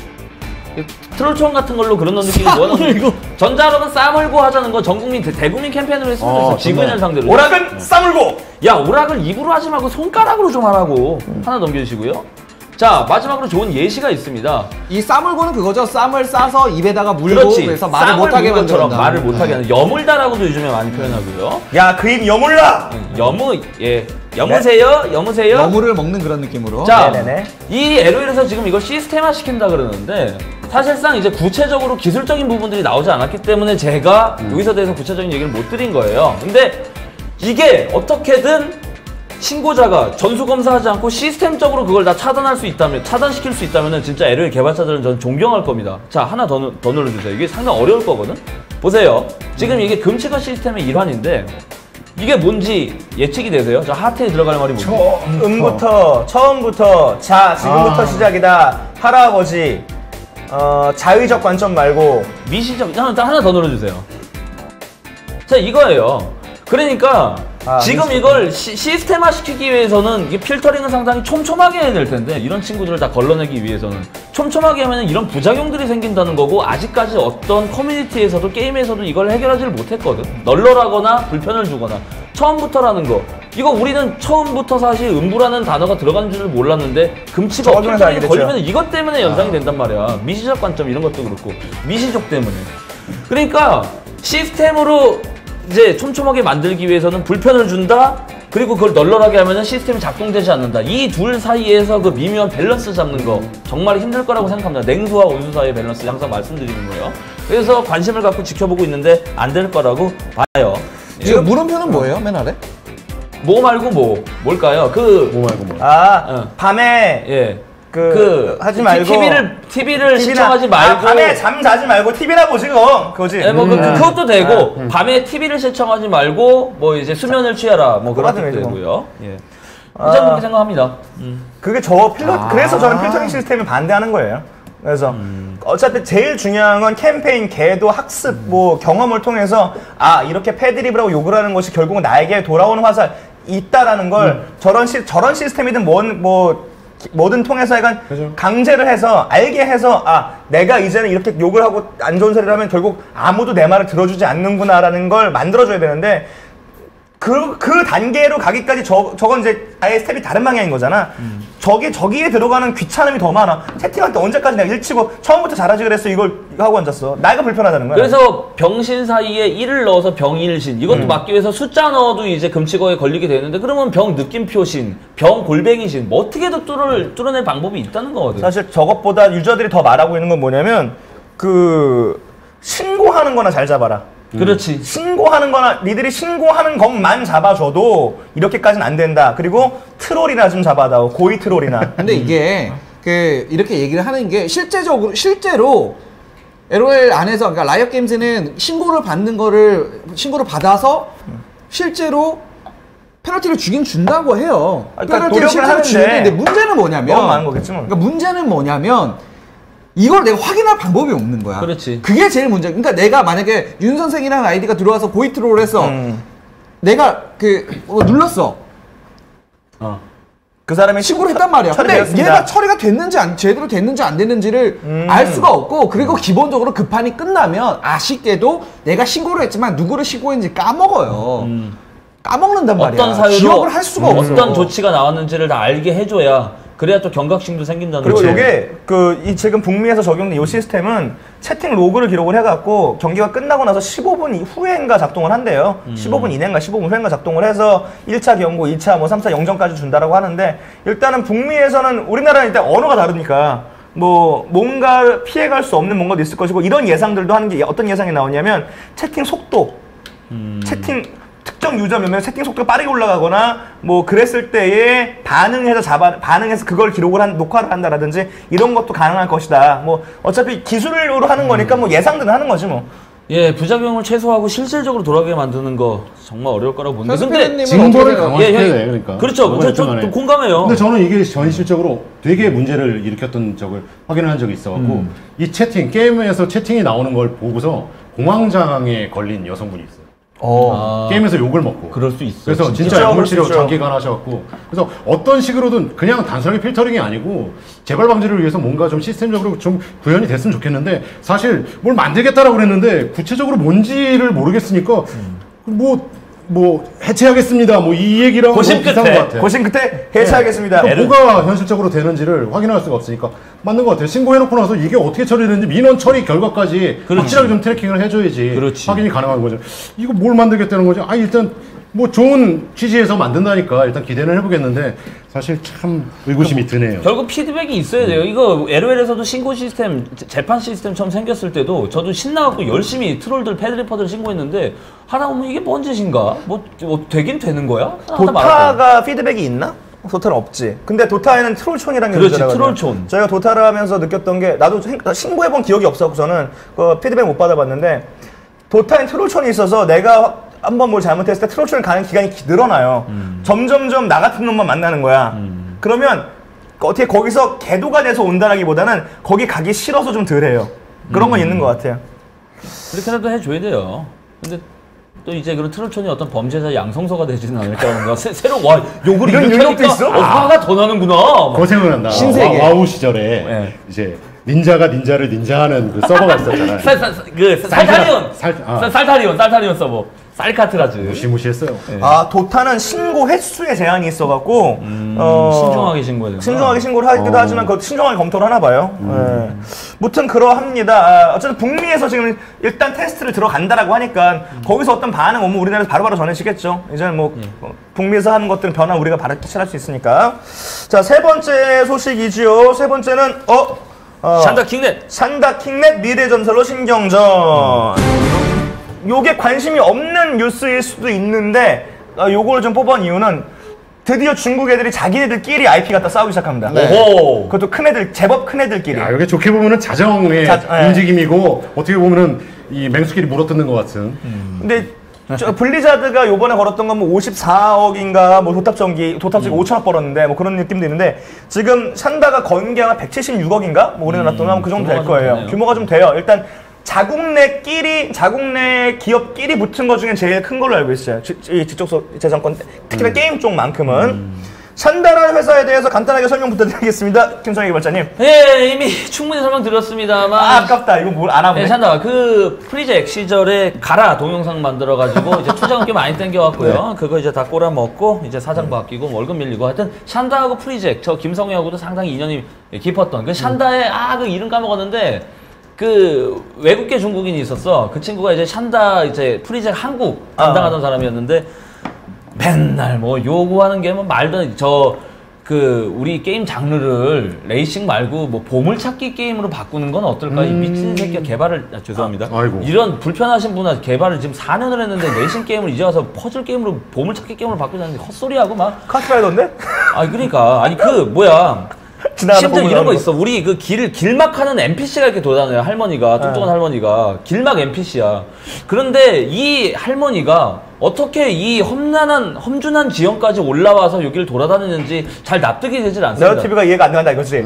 트롤총 같은 걸로 그런 느낌이 뭐는 전자력은 싸물고 하자는 거 전국민 대국민 캠페인으로 했으면 됐어. 지구인을 상대로. 오락은 싸물고. 야, 오락을 입으로 하지 말고 손가락으로 좀 하라고. 하나 넘겨주시고요. 자, 마지막으로 좋은 예시가 있습니다. 이 싸물고는 그거죠. 쌈을 싸서 입에다가 물고 그렇지. 그래서 말을 못하게 만들었다. 말을 못하게 하는 여물다라고도 요즘에 많이 표현하고요. 야, 그 입 여물라. 여무, 예. 여무세요? 여무세요? 너무를 먹는 그런 느낌으로. 자, 네네네. 이 LOL에서 지금 이걸 시스템화 시킨다 그러는데 사실상 이제 구체적으로 기술적인 부분들이 나오지 않았기 때문에 제가 여기서 대해서 구체적인 얘기를 못 드린 거예요. 근데 이게 어떻게든 신고자가 전수검사하지 않고 시스템적으로 그걸 다 차단할 수 있다면, 차단시킬 수 있다면 진짜 LOL 개발자들은 저는 존경할 겁니다. 자, 하나 더 눌러주세요. 이게 상당히 어려울 거거든? 보세요. 지금 이게 금치거 시스템의 일환인데 이게 뭔지 예측이 되세요? 저 하트에 들어갈 말이 뭔지. 처음부터 자 지금부터 시작이다 할아버지 자의적 관점 말고 미시적 하나 더 눌러주세요. 자, 이거예요. 그러니까 지금 이걸 시스템화 시키기 위해서는 이게 필터링은 상당히 촘촘하게 해야 될 텐데 이런 친구들을 다 걸러내기 위해서는 촘촘하게 하면 이런 부작용들이 생긴다는 거고 아직까지 어떤 커뮤니티에서도 게임에서도 이걸 해결하지를 못했거든. 널널하거나 불편을 주거나 처음부터라는 거 이거 우리는 처음부터 사실 음부라는 단어가 들어간 줄 몰랐는데 금치가 필터링이 걸리면 이것 때문에 연상이 된단 말이야. 미시적 관점 이런 것도 그렇고 미시적 때문에. 그러니까 시스템으로 이제 촘촘하게 만들기 위해서는 불편을 준다. 그리고 그걸 널널하게 하면은 시스템이 작동되지 않는다. 이 둘 사이에서 그 미묘한 밸런스 잡는 거 정말 힘들 거라고 생각합니다. 냉수와 온수 사이의 밸런스 항상 말씀드리는 거예요. 그래서 관심을 갖고 지켜보고 있는데 안 될 거라고 봐요. 지금 물음표는 뭐예요? 맨 아래? 뭐 말고 뭐 뭘까요? 뭐 말고 뭐. 밤에 예. 하지 말고 TV를 시청하지 말고 밤에 잠 자지 말고 TV나 보지 그거지. 예, 뭐 그것도 되고 밤에 TV를 시청하지 말고 뭐 이제 수면을 취하라 뭐 그런 것도 되고요. 예. 저는 그렇게 생각합니다. 그게 그래서 저는 필터링 시스템에 반대하는 거예요. 그래서 어차피 제일 중요한 건 캠페인, 개도 학습, 뭐 경험을 통해서 이렇게 패드립이라고 욕을 하는 것이 결국은 나에게 돌아오는 화살 있다라는 걸 저런 시스템이든 뭐든 통해서 약간 강제를 해서 알게 해서 내가 이제는 이렇게 욕을 하고 안 좋은 소리를 하면 결국 아무도 내 말을 들어주지 않는구나라는 걸 만들어줘야 되는데 그 단계로 가기까지 저건 이제 아예 스텝이 다른 방향인 거잖아. 저기에 들어가는 귀찮음이 더 많아. 채팅할 때 언제까지 내가 일치고 처음부터 잘하지 그랬어 이거 하고 앉았어. 나가 불편하다는 거야. 그래서 병신 사이에 1을 넣어서 병일신 이것도 막기 위해서 숫자 넣어도 이제 금치거에 걸리게 되는데 그러면 병 느낌표신, 병 골뱅이신 뭐 어떻게든 뚫어낼 방법이 있다는 거거든. 사실 저것보다 유저들이 더 말하고 있는 건 뭐냐면 신고하는 거나 잘 잡아라. 그렇지. 신고하는 거나 니들이 신고하는 것만 잡아줘도 이렇게까지는 안 된다. 그리고 트롤이나 좀 잡아다오. 고의 트롤이나. 근데 이게 이렇게 얘기를 하는 게 실제로 LOL 안에서 그러니까 라이엇 게임즈는 신고를 받아서 실제로 페널티를 주긴 준다고 해요. 그러니까 페널티를 실제로 주는데 문제는 뭐냐면 너무 많은 거겠지 뭐. 그러니까 문제는 뭐냐면 이걸 내가 확인할 방법이 없는 거야. 그렇지. 그게 제일 문제. 그러니까 내가 만약에 윤 선생이라는 아이디가 들어와서 고이트롤을 했어. 내가 눌렀어. 그 사람이 신고를 했단 말이야. 근데 얘가 처리가 됐는지 제대로 됐는지 안 됐는지를 알 수가 없고 그리고 기본적으로 그 판이 끝나면 아쉽게도 내가 신고를 했지만 누구를 신고했는지 까먹어요. 까먹는단 말이야. 어떤 사유로 기억을 할 수가 없어. 어떤 조치가 나왔는지를 다 알게 해줘야 그래야 또 경각심도 생긴다는 그리고 거지. 이게 지금 북미에서 적용된 이 시스템은 채팅 로그를 기록을 해갖고 경기가 끝나고 나서 15분 후엔가 작동을 한대요. 15분 이내인가 15분 후엔가 작동을 해서 1차 경고, 2차, 3차 영정까지 준다라고 하는데 일단은 북미에서는 우리나라는 일단 언어가 다르니까 뭔가 피해갈 수 없는 뭔가도 있을 것이고 이런 예상들도 하는 게 어떤 예상이 나오냐면 채팅 속도, 특정 유저 몇 명 채팅 속도가 빠르게 올라가거나 그랬을 때에 반응해서 그걸 녹화를 한다라든지 이런 것도 가능할 것이다. 어차피 기술로 하는 거니까 예상들은 하는 거지 뭐. 예, 부작용을 최소화하고 실질적으로 돌아가게 만드는 거 정말 어려울 거라고 보는데. 근데 징벌을 강화시켜야 돼. 그러니까. 그렇죠. 저 공감해요. 근데 저는 이게 전실적으로 되게 문제를 일으켰던 적을 확인한 적이 있어갖고 이 게임에서 채팅이 나오는 걸 보고서 공황장애 걸린 여성분이 있어요. 게임에서 욕을 먹고. 그럴 수 있어. 그래서 진짜 약물치료 장기간 하셔갖고. 그래서 어떤 식으로든 그냥 단순하게 필터링이 아니고 재발 방지를 위해서 뭔가 좀 시스템적으로 좀 구현이 됐으면 좋겠는데 사실 뭘 만들겠다라고 그랬는데 구체적으로 뭔지를 모르겠으니까 해체하겠습니다. 이 얘기랑 고심 끝에 고심 끝에 해체하겠습니다. 뭐가 현실적으로 되는지를 확인할 수가 없으니까 맞는 것 같아요. 신고해놓고 나서 이게 어떻게 처리되는지 민원 처리 결과까지 확실하게 좀 트래킹을 해줘야지 그렇지. 확인이 가능한 거죠. 이거 뭘 만들겠다는 거죠? 일단 뭐 좋은 취지에서 만든다니까 일단 기대는 해보겠는데 사실 참 의구심이 드네요. 결국 피드백이 있어야 돼요. 이거 LOL에서도 신고 시스템, 재판 시스템 처음 생겼을 때도 저도 신나갖고 열심히 트롤들, 패드리퍼들 신고했는데 하다 보면 이게 뭔 짓인가? 뭐 되긴 되는 거야? 도타가 피드백이 있나? 도타는 없지. 근데 도타에는 트롤촌이라는 게 그렇지, 문제라거든요. 트롤촌. 저희가 도타를 하면서 느꼈던 게 나도 신고해본 기억이 없었고 저는 그 피드백 못 받아봤는데 도타엔 트롤촌이 있어서 내가 한번 뭘 잘못했을 때 트롤촌을 가는 기간이 늘어나요. 점점점 나 같은 놈만 만나는 거야. 그러면 어떻게 거기서 궤도가 돼서 온다라기보다는 거기 가기 싫어서 좀 덜해요. 그런 건 있는 것 같아요. 그렇게라도 해줘야 돼요. 근데 또 이제 그런 트롤촌이 어떤 범죄자 양성소가 되지는 않을까. 새로 와 욕을 이런 이렇게 능력도 하니까 있어? 화가 더 나는구나. 고생을 한다. 신세계. 와우 시절에 네. 이제 닌자가 닌자를 닌자하는 그 서버가 있었잖아요. 살타리온 서버. 쌀카트라즈. 무시무시했어요. 네. 아 도타는 신고 횟수에 제한이 있어갖고 신중하게 신고해야 되나? 신중하게 신고를 하기도 하지만 그 신중하게 검토를 하나 봐요. 예. 무튼 그러합니다. 어쨌든 북미에서 지금 일단 테스트를 들어간다라고 하니까 거기서 어떤 반응 오면 우리나라에서 바로바로 전해지겠죠. 이제는 뭐 북미에서 하는 것들은 변화 우리가 바로 캐치할 수 있으니까. 자, 세 번째 소식이지요. 세 번째는 샨다 킹넷. 샨다 킹넷 미래전설로 신경전. 요게 관심이 없는 뉴스일 수도 있는데 요거를 좀 뽑은 이유는 드디어 중국 애들이 자기네들끼리 IP 갖다 싸우기 시작합니다. 오호. 그것도 큰 애들, 제법 큰 애들끼리. 야, 이게 좋게 보면은 자정의 움직임이고 어떻게 보면은 이 맹수끼리 물어뜯는 것 같은. 근데 저 블리자드가 요번에 걸었던 건 뭐 54억인가 뭐 도탑전기 5천억 벌었는데 뭐 그런 느낌도 있는데 지금 샨다가 건 게 아마 176억인가? 뭐 우리나라 돈은 그 정도 될 거예요. 되네요. 규모가 좀 돼요. 일단 자국 내 기업끼리 붙은 것 중에 제일 큰 걸로 알고 있어요. 이 지적 재산권, 특히나 게임 쪽만큼은. 샨다라는 회사에 대해서 간단하게 설명 부탁드리겠습니다. 김성희 개발자님. 예, 이미 충분히 설명드렸습니다만. 아깝다. 이거 뭘 알아보네. 네, 샨다. 그 프리젝 시절에 가라 동영상 만들어가지고 이제 투자금 꽤 많이 땡겨왔고요. 그거 이제 다 꼬라먹고 이제 사장 바뀌고 월급 밀리고 하여튼 샨다하고 프리젝 저 김성희하고도 상당히 인연이 깊었던 그 샨다의 그 이름 까먹었는데 그 외국계 중국인이 있었어. 그 친구가 이제 샨다 이제 프리젝 한국 담당하던 사람이었는데 맨날 뭐 요구하는 게 뭐 말도 우리 게임 장르를 레이싱 말고 뭐 보물찾기 게임으로 바꾸는 건 어떨까? 이 미친 새끼가 개발을 죄송합니다. 아이고. 이런 불편하신 분한테 개발을 지금 4년을 했는데 레이싱 게임을 이제 와서 퍼즐 게임으로 보물찾기 게임으로 바꾸자는 게 헛소리하고 막. 카스라이더인데? 그러니까 아니 심지어 이런 거 거. 있어. 우리 그 길막하는 NPC가 이렇게 돌아다녀요. 할머니가 뚱뚱한 할머니가 길막 NPC야. 그런데 이 할머니가 어떻게 이 험준한 지형까지 올라와서 여기를 돌아다니는지 잘 납득이 되질 않습니다. 네오티브가 이해가 안 된다 이거지.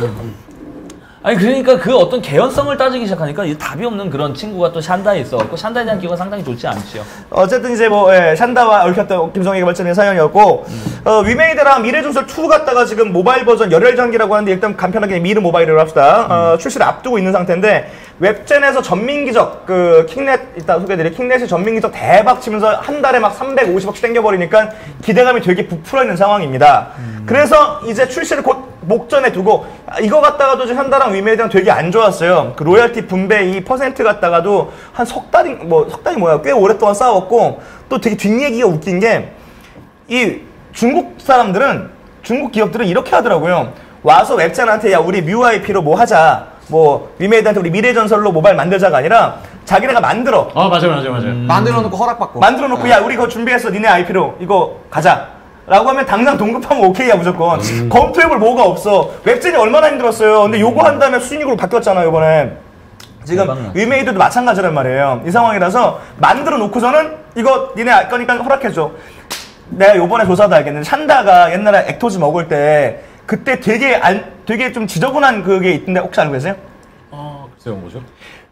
아니 그러니까 그 어떤 개연성을 따지기 시작하니까 이 답이 없는 그런 친구가 또 샨다에 있어. 그 샨다에 대한 기분은 상당히 좋지 않죠. 어쨌든 이제 뭐 샨다와 얽혔던 김성희 개발자의 사연이었고 위메이드랑 미래전설 2 갖다가 지금 모바일 버전 열혈전기라고 하는데 일단 간편하게 미르 모바일으로 합시다. 출시를 앞두고 있는 상태인데 웹젠에서 전민기적 그 킹넷 이따 소개해드릴 킹넷이 전민기적 대박 치면서 한 달에 막 350억씩 땡겨버리니까 기대감이 되게 부풀어 있는 상황입니다. 그래서 이제 출시를 곧 목전에 두고 이거 갖다가도 지금 샨다랑 위메이드랑 되게 안 좋았어요. 그 로열티 분배 이 퍼센트 갖다가도 한 석 달이 뭐야 꽤 오랫동안 싸웠고 또 되게 뒷얘기가 웃긴 게 이 중국 사람들은 중국 기업들은 이렇게 하더라고요. 와서 웹젠한테 야 우리 뮤IP로 뭐 하자. 뭐 위메이드한테 우리 미래전설로 모바일 만들자가 아니라 자기네가 만들어. 맞아요. 만들어 놓고 허락받고. 만들어 놓고 야 우리 그거 준비했어. 니네 IP로 이거 가자. 라고 하면 당장 동급하면 오케이야 무조건. 검토해볼 뭐가 없어. 웹젠이 얼마나 힘들었어요. 근데 요거 한 다음에 수익으로 바뀌었잖아요 이번에. 지금 위메이드도 마찬가지란 말이에요. 이 상황이라서 만들어 놓고서는 이거 니네 거니까 허락해줘. 내가 요번에 조사도 알겠는데 샨다가 옛날에 액토즈 먹을 때 그때 되게 좀 지저분한 그게 있던데 혹시 알고 계세요? 글쎄요, 뭐죠?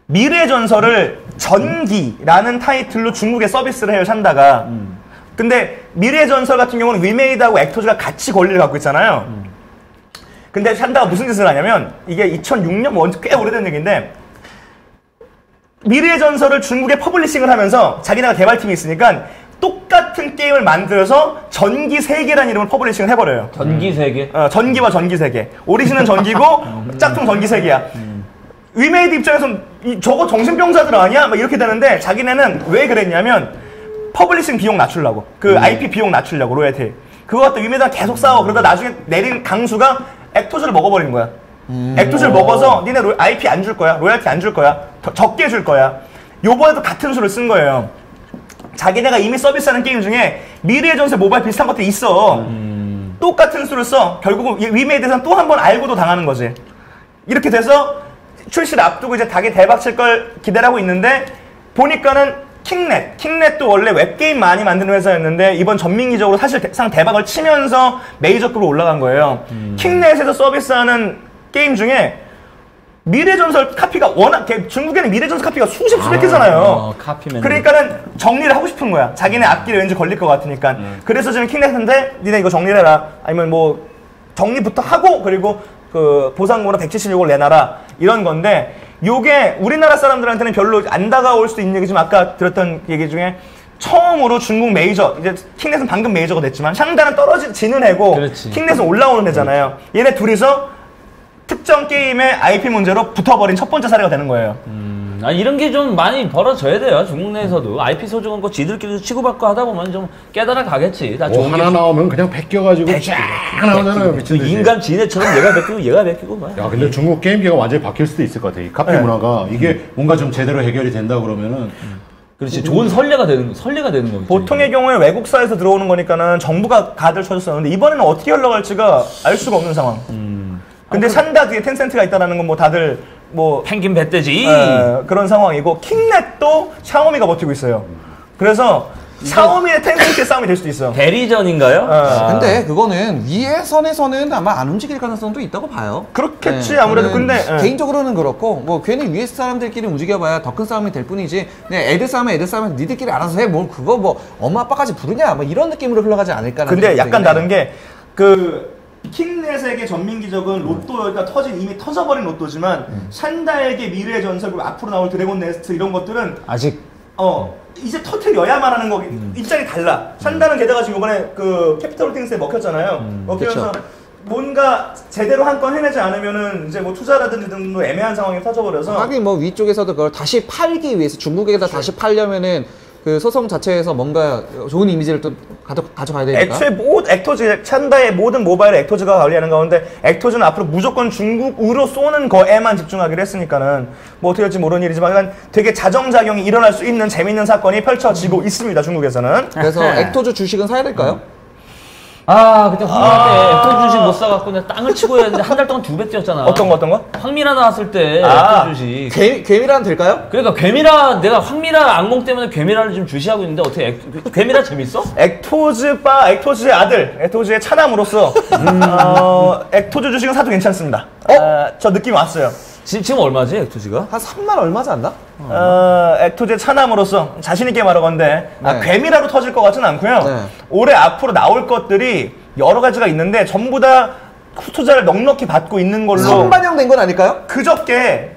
미래전설을 전기라는 타이틀로 중국에 서비스를 해요 샨다가. 근데 미래전설 같은 경우는 위메이드하고 액토즈가 같이 권리를 갖고 있잖아요. 근데 샨다가 무슨 짓을 하냐면 이게 2006년 꽤 오래된 얘기인데 미래전설을 중국에 퍼블리싱을 하면서 자기네가 개발팀이 있으니까 똑같은 게임을 만들어서 전기 세계라는 이름을 퍼블리싱을 해버려요. 전기 세계? 전기와 전기 세계. 오리진은 전기고 짝퉁 전기 세계야. 위메이드 입장에서는 저거 정신병자들 아니야? 막 이렇게 되는데 자기네는 왜 그랬냐면 퍼블리싱 비용 낮추려고. 그 IP 비용 낮추려고, 로열티. 그거 갖다 위메드랑 계속 싸워. 그러다 나중에 내린 강수가 액토즈를 먹어버린 거야. 액토즈를 먹어서 니네 IP 안 줄 거야. 로열티 안 줄 거야. 적게 줄 거야. 요번에도 같은 수를 쓴 거예요. 자기네가 이미 서비스하는 게임 중에 미래의 전세 모바일 비슷한 것들이 있어. 똑같은 수를 써. 결국은 위메드에서는 또 한 번 알고도 당하는 거지. 이렇게 돼서 출시를 앞두고 이제 닭이 대박 칠 걸 기대하고 있는데 보니까는 킹넷도 원래 웹게임 많이 만드는 회사였는데 이번 전민기적으로 사실상 대박을 치면서 메이저급으로 올라간 거예요. 킹넷에서 서비스하는 게임 중에 미래전설 카피가 워낙 중국에는 미래전설 카피가 수백 개잖아요. 그러니까는 정리를 하고 싶은 거야. 자기네 앞길에 왠지 걸릴 것 같으니까. 그래서 지금 킹넷한테 니네 이거 정리를 해라. 아니면 뭐 정리부터 하고 그리고 그 보상금으로 176을 내놔라. 이런 건데 요게 우리나라 사람들한테는 별로 안 다가올 수도 있는 얘기지만 아까 들었던 얘기 중에 처음으로 중국 메이저, 이제 킹넷은 방금 메이저가 됐지만 샹다는 떨어지는 애고 그렇지. 킹넷은 올라오는 애잖아요. 얘네 둘이서 특정 게임의 IP 문제로 붙어버린 첫 번째 사례가 되는 거예요. 이런 게 좀 많이 벌어져야 돼요. 중국 내에서도 IP 소중한 거 지들끼리 치고받고 하다 보면 좀 깨달아 가겠지. 다 뭐 하나 나오면 그냥 베껴가지고 쫙 나오잖아요. 미친 듯이. 인간 지네처럼 얘가 베끼고 얘가 베끼고 막. 야 근데 중국 게임계가 완전히 바뀔 수도 있을 것 같아. 이 카페 문화가 이게 뭔가 좀 제대로 해결이 된다 그러면은. 그렇지. 좋은 선례가 되는 거지. 보통의 경우에 외국사에서 들어오는 거니까는 정부가 가드를 쳐줬었는데 이번에는 어떻게 흘러갈지가 알 수가 없는 상황. 근데 샨다 뒤에 텐센트가 있다는 건 뭐 다들 뭐 펭귄 뱃돼지 그런 상황이고 킹넷도 샤오미가 버티고 있어요. 그래서 샤오미의 텐센트의 싸움이 될 수도 있어. 대리전인가요? 근데 그거는 위에 선에서는 아마 안 움직일 가능성도 있다고 봐요. 그렇겠지 아무래도. 근데 개인적으로는 그렇고 뭐 괜히 위에 사람들끼리 움직여봐야 더 큰 싸움이 될 뿐이지. 그냥 애들 싸움은 니들끼리 알아서 해. 뭘 그거 뭐 엄마 아빠까지 부르냐 뭐 이런 느낌으로 흘러가지 않을까라는. 근데 약간 다른 게 그 킹넷에게 전민기적은 로또가 이미 터져버린 로또지만 샨다에게 미래의 전설 그리고 앞으로 나올 드래곤 네스트 이런 것들은 아직 이제 터트려야만 하는 거 입장이 달라. 샨다는 게다가 지금 이번에 그 캐피털 띵스에 먹혔잖아요. 먹히면서 뭔가 제대로 한 건 해내지 않으면은 이제 뭐 투자라든지 등도 애매한 상황이 터져버려서. 하긴 뭐 위쪽에서도 그걸 다시 팔기 위해서 중국에다 다시 팔려면은 그 소송 자체에서 뭔가 좋은 이미지를 또 가져가야 되니까. 애초에 액토즈, 샨다의 모든 모바일을 액토즈가 관리하는 가운데 액토즈는 앞으로 무조건 중국으로 쏘는 거에만 집중하기로 했으니까는 뭐 어떻게 될지 모르는 일이지만 되게 자정작용이 일어날 수 있는 재밌는 사건이 펼쳐지고 있습니다. 중국에서는. 그래서 액토즈 주식은 사야 될까요? 그때 황미라 때 액토 주식 못 사갖고 내가 땅을 치고 했는데 한 달 동안 2배 뛰었잖아. 어떤 거? 황미라 나왔을 때 액토 주식. 괴미라는 될까요? 그러니까 내가 황미라 악몽 때문에 괴미라를 지금 주시하고 있는데 어떻게 괴미라 재밌어? 액토즈의 아들, 액토즈의 차남으로서 액토즈 주식은 사도 괜찮습니다. 저 느낌 왔어요. 지금 얼마지 액토즈가? 한 3만 얼마지 않나? 액토즈의 차남으로서 자신있게 말하건데 네. 괴미라로 터질 것 같지는 않고요. 네. 올해 앞으로 나올 것들이 여러 가지가 있는데 전부 다 투자를 넉넉히 받고 있는 걸로. 선반영된 건 아닐까요? 그저께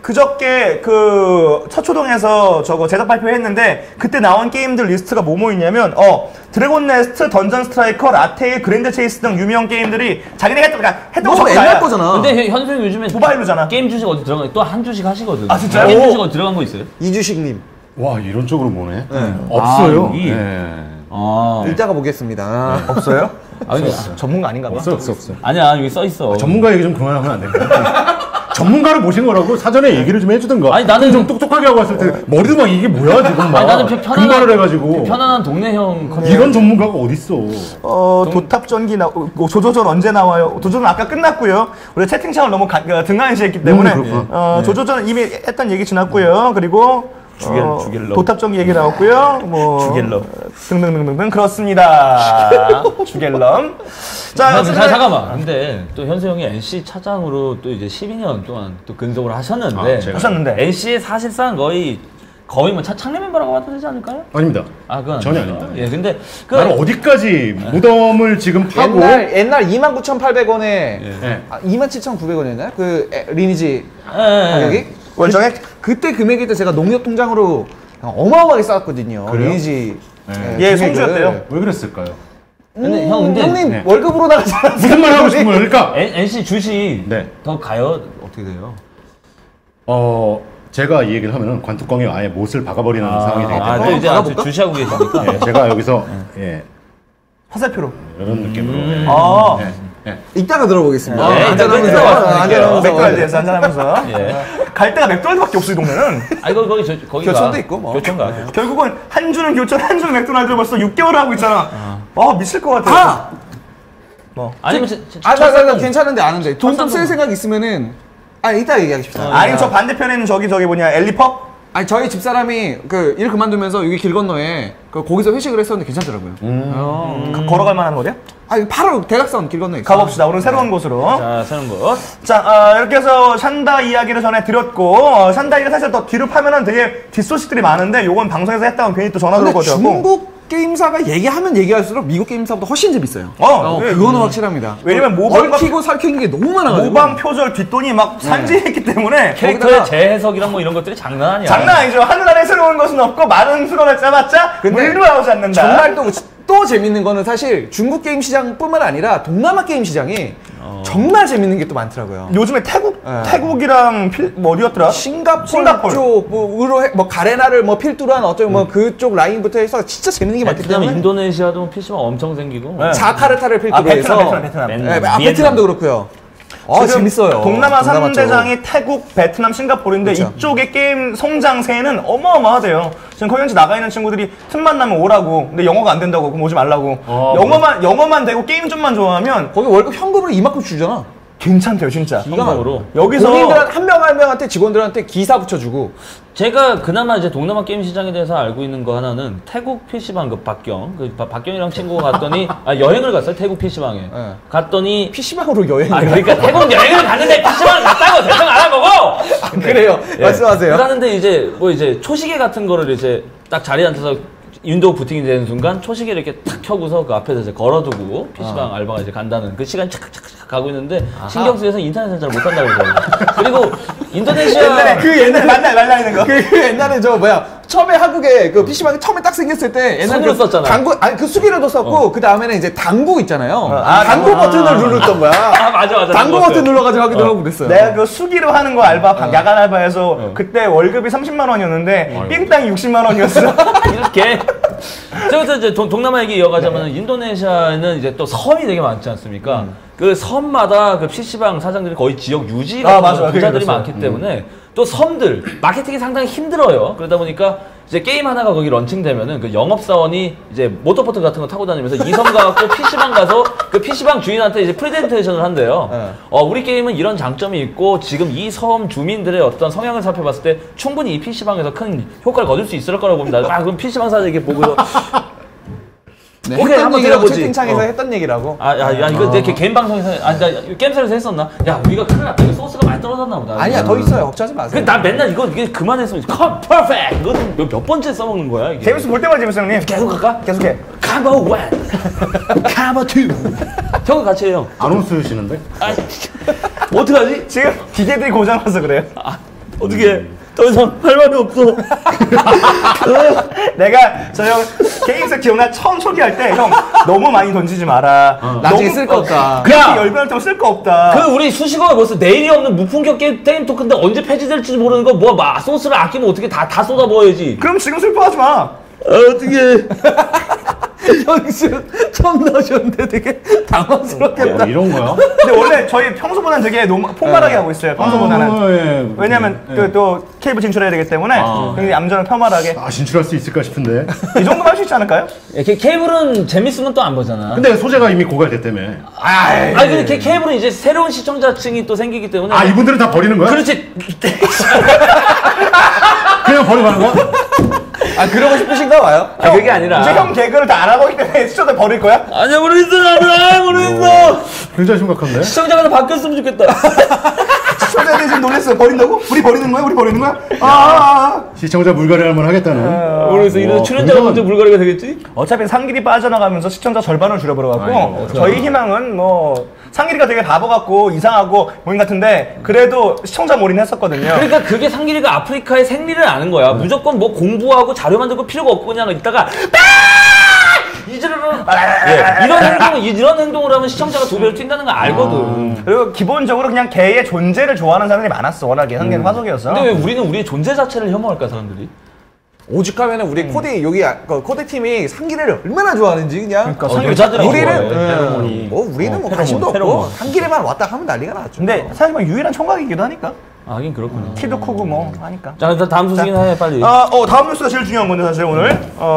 그 서초동에서 저거 제작 발표했는데 그때 나온 게임들 리스트가 뭐 있냐면 드래곤 네스트, 던전 스트라이커, 라테일, 그랜드 체이스 등 유명 게임들이 자기네가 했던 거 너무 옛날 거잖아. 근데 현수님 요즘에 모바일로잖아. 게임 주식 어디 들어간 거? 또 한 주식 하시거든. 아 진짜요? 게임 주식 어디 들어간 거 있어요? 이주식님. 와 이런 쪽으로 보네. 없어요. 여기? 이따가 보겠습니다. 없어요? 근데 전문가 아닌가 봐. 없어요. 아니야 여기 써 있어. 전문가 얘기 좀 그만하면 안 될까요? 전문가를 모신 거라고 사전에 얘기를 좀 해주든가. 아니, 나는 좀 똑똑하게 하고 왔을 때 머리도 막 이게 뭐야 지금 막. 아니, 나는 금발을 해가지고. 편안한 동네형 컨셉. 이런 전문가가 어딨어? 도탑전기 조조전 언제 나와요? 조조전 아까 끝났고요. 우리 채팅창을 너무 등한시했기 때문에 조조전 이미 했던 얘기 지났고요. 그리고 주갤럼. 도탑전기 얘기 나왔고요. 뭐 주갤럼. 등등등등등 그렇습니다. 주갤럼. 자, 잠깐만. 근데 또 현수 형이 NC 차장으로 또 이제 12년 동안 또 근속을 하셨는데 NC에 사실상 거의 뭐 창립 멤버라고 봐도 되지 않을까요? 아닙니다. 그건 전혀 아니죠. 아닙니다. 예, 근데 나는 어디까지 무덤을 지금 파고 옛날 29,800원에 예. 27,900원이었나요? 그 리니지 가격이? 월정액? 그때 금액일 때 제가 농협통장으로 어마어마하게 쌓았거든요. 그래요? 리니지. 예, 송주였대요. 왜 그랬을까요? 근데 근데 형님 네. 월급으로 나가잖아요. 무슨 말 하고 싶은 거예요? 그러니까 NC 주식 네. 더 가요? 어떻게 돼요? 제가 이 얘기를 하면은 관뚜껑에 아예 못을 박아버리는 상황이 되기 또 때문에 이제 아주 주시하고 계시니까. 예, 제가 여기서 예, 화살표로. 이런 느낌으로 아. 예, 예. 이따가 들어보겠습니다. 네, 안전하면서. 맥도날드에서 한잔하면서. 예. 갈 데가 맥도날드밖에 없어 이 동네는. 이거 거기가 교촌도 있고 뭐. 교촌가. 결국은 한 주는 교촌, 한 주는 맥도날드 벌써 6개월 하고 있잖아. 아 미칠 것 같아. 아니면 괜찮은데 아는데 돈 좀 쓸 생각 있으면은 이따 얘기하십시다. 아니면 저 반대편에는 저기 뭐냐 엘리펍? 아니 저희 집사람이 그 일 그만두면서 여기 길 건너에 거기서 회식을 했었는데 괜찮더라고요. 걸어갈 만한 거리야? 아니 바로 대각선 길 건너에 있어요. 가봅시다. 오늘 새로운 곳으로. 자, 새로운 곳. 자, 이렇게 해서 샨다 이야기를 전해드렸고 샨다 이야기를 사실 더 뒤로 파면은 되게 뒷소식들이 많은데 요건 방송에서 했다면 괜히 또 전화 들어올 근데 거죠. 중국 게임사가 얘기하면 얘기할수록 미국 게임사보다 훨씬 재밌어요. 예. 그거는 확실합니다. 왜냐면 모방과 얽히고 설키는 게 너무 많아가지고. 모방 표절 뒷돈이 막 산지했기 때문에 캐릭터의 재해석이랑 뭐 이런 것들이 장난 아니야. 장난 아니죠. 하늘안에 새로운 것은 없고 많은 수건을 짜봤자 물도 나오지 않는다. 정말 또 재밌는 거는 사실 중국 게임 시장뿐만 아니라 동남아 게임 시장이 정말 재밌는 게 또 많더라고요. 요즘에 태국이랑 어디였더라? 싱가포르 쪽으로 뭐 가레나를 뭐 필두로 한 어쩌면 뭐 그쪽 라인부터 해서 진짜 재밌는 게 많기 그다음에 때문에 인도네시아도 PC방 엄청 생기고. 네. 자카르타를 필두로 해서 베트남. 베트남도 그렇고요. 지금 재밌어요. 동남아 쪽. 3대장이 태국, 베트남, 싱가포르인데 그렇죠. 이쪽의 게임 성장세는 어마어마하대요. 지금 거기 현지 나가 있는 친구들이 틈만 나면 오라고. 근데 영어가 안 된다고 그럼 오지 말라고. 영어만 되고 게임 좀만 좋아하면 거기 월급 현금으로 이만큼 주잖아. 괜찮대요 진짜. 기가막으로. 여기서 본인들 한 명 한 명한테 직원들한테 기사 붙여주고. 제가 그나마 이제 동남아 게임 시장에 대해서 알고 있는 거 하나는 태국 PC방 박경이랑 친구가 갔더니 여행을 갔어요. 태국 PC방에. 네. 갔더니 PC방으로 여행을 그러니까 태국 여행을 갔는데 PC방을 갔다고 대충 알아보고. 그래요. 말씀하세요. 그러는데 이제 초시계 같은 거를 이제 딱 자리에 앉아서 윈도우 부팅이 되는 순간 초시계를 이렇게 탁 켜고서 그 앞에서 이제 걸어두고 PC방 알바가 이제 간다는 그 시간이 착착착 가고 있는데 신경 쓰여서 인터넷을 잘 못한다고 그러더라고요. 그리고 인도네시아 옛날에 말라있는 거. 그 옛날에 처음에 한국에 그 PC방이 처음에 딱 생겼을 때 옛날에 손으로 썼잖아. 당구 그 수기로도 썼고 그 다음에는 이제 당구 있잖아요. 당구. 당구 버튼을 누르던 거야. 맞아. 당구 버튼 눌러가지고 하기도 하고 그랬어요. 내가 그 수기로 하는 거 야간 알바에서 그때 월급이 30만 원이었는데 삥땅이 60만 원이었어. 이렇게. 저기서 이제 동남아 얘기 이어가자면 인도네시아는 이제 또 섬이 되게 많지 않습니까? 그 섬마다 그 PC방 사장들이 거의 지역 유지가 부자들이 많기 때문에 또 섬들 마케팅이 상당히 힘들어요. 그러다 보니까 이제 게임 하나가 거기 런칭되면은 그 영업사원이 이제 모터보트 같은 거 타고 다니면서 이 섬 가갖고 PC방 가서 그 PC방 주인한테 이제 프레젠테이션을 한대요. 우리 게임은 이런 장점이 있고 지금 이 섬 주민들의 어떤 성향을 살펴봤을 때 충분히 이 PC방에서 큰 효과를 거둘 수 있을 거라고 봅니다. 그럼 PC방 사장 이렇게 보고서 네, 오케이, 했던 한번 얘기라고 들어보지. 채팅창에서 했던 얘기라고. 이거 내 개인 방송에서 나 게임사에서 했었나? 야 우리가 큰일 났다. 이거 소스가 많이 떨어졌나 보다. 아니야 더 있어요. 걱정하지 마세요. 나 맨날 이게 그만했으면 퍼펙트. 이거 몇 번째 써먹는 거야 이게. 재밌어 볼 때마다 재밌어 형님. 계속 갈까? 계속해. 컴보 1, 컴보 2. 형은 같이 해요. 안 쓰시는데? 어떡하지? 지금 기계들이 고장나서 그래요. 어떻게 해? 더 이상 할 말이 없어. 내가 저 형 게임에서 기억나 처음 소개할 때 형 너무 많이 던지지 마라. 나중에 쓸 거 없다. 그렇게 열변을 타고 쓸 거 없다. 그 우리 수식어가 벌써 내일이 없는 무품격 게임 토크인데 언제 폐지될지 모르는 거 소스를 아끼면 어떻게 다 쏟아부어야지. 그럼 지금 슬퍼하지 마. 어떻게? 형수 처음 나오셨는데 되게 당황스럽겠다. 이런 거야? 근데 원래 저희 평소보다는 되게 포멀하게 하고 있어요. 평소보다는. 예. 왜냐면 그 또 케이블 진출해야 되기 때문에 굉장히 얌전하고 편안하게 진출할 수 있을까 싶은데. 이 정도면 할 수 있지 않을까요? 케이블은 재밌으면 또 안 보잖아. 근데 소재가 이미 고갈됐다며. 근데 케이블은 이제 새로운 시청자층이 또 생기기 때문에. 이분들은 다 버리는 거야? 그렇지. 그냥 버리고 가는 거야? 그러고 싶으신가 봐요. 그게 아니라. 이제 형 개그를 다 안 하고 있기 때문에 시청자 버릴 거야? 아니야 모르겠어 나는 모르겠어. 굉장히 심각한데? 시청자가 다 바뀌었으면 좋겠다. 시청자들이 지금 놀랬어요. 버린다고? 우리 버리는 거야? 우리 버리는 거야? 시청자 물갈이 할만 하겠다는. 모르겠어. 이런 출연자가 먼저 물갈이가 되겠지? 어차피 상길이 빠져나가면서 시청자 절반을 줄여버려갖고 저희 희망은 상길이가 되게 바보 같고 이상하고 본인 같은데 그래도 시청자 몰인했었거든요. 그러니까 그게 상길이가 아프리카의 생리를 아는 거야. 무조건 뭐 공부하고 자료 만들고 필요가 없고 그냥 있다가 이런 행동을 하면 시청자가 2배로 뛴다는 걸 알거든. 그리고 기본적으로 그냥 걔의 존재를 좋아하는 사람들이 많았어. 워낙에 상대는 화석이었어. 근데 왜 우리는 우리의 존재 자체를 혐오할까 사람들이? 오죽하면 우리 코디 여기 코디 팀이 상기를 얼마나 좋아하는지 그냥. 그러니까 여자들이 우리는 페로몬이. 우리는 뭐 관심도 없고 페로몬. 상기에만 왔다 하면 난리가 나죠. 근데 사실 뭐 유일한 총각이기도 하니까. 하긴 그렇구나. 키도 크고 뭐 하니까. 자, 일단 다음 소식이나 해 빨리. 다음 뉴스가 제일 중요한 건데 사실 오늘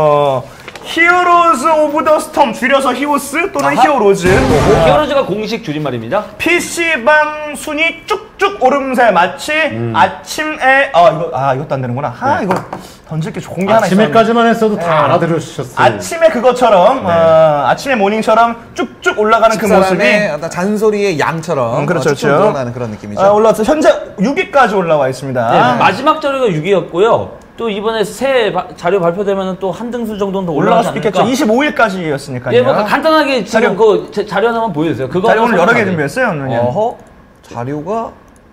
히어로즈 오브 더 스톰 줄여서 히오스 또는 히어로즈 히어로즈가 공식 줄임말입니다. PC방 순위 쭉쭉 오름세 마치 아침에 이것도 안 되는구나. 이거 던질 게 좋은 게 하나 있었는데 아침에까지만 했어도 다 알아들으셨어요. 아침에 그것처럼 아침에 모닝처럼 쭉쭉 올라가는 그 모습이 어떤 잔소리의 양처럼 그렇죠, 쭉쭉 그렇죠. 늘어나는 그런 느낌이죠. 올라와서 현재 6위까지 올라와 있습니다. 마지막 자료가 6위였고요. 또 이번에 새 자료 발표되면 또 한 등수 정도는 더 올라갈 올라가지 수 있겠죠. 않을까? 25일까지였으니까요. 예, 뭐 간단하게 지금 그 자료 하나만 보여주세요. 그거 자료 오늘 여러 개 준비했어요. 오늘. 자료가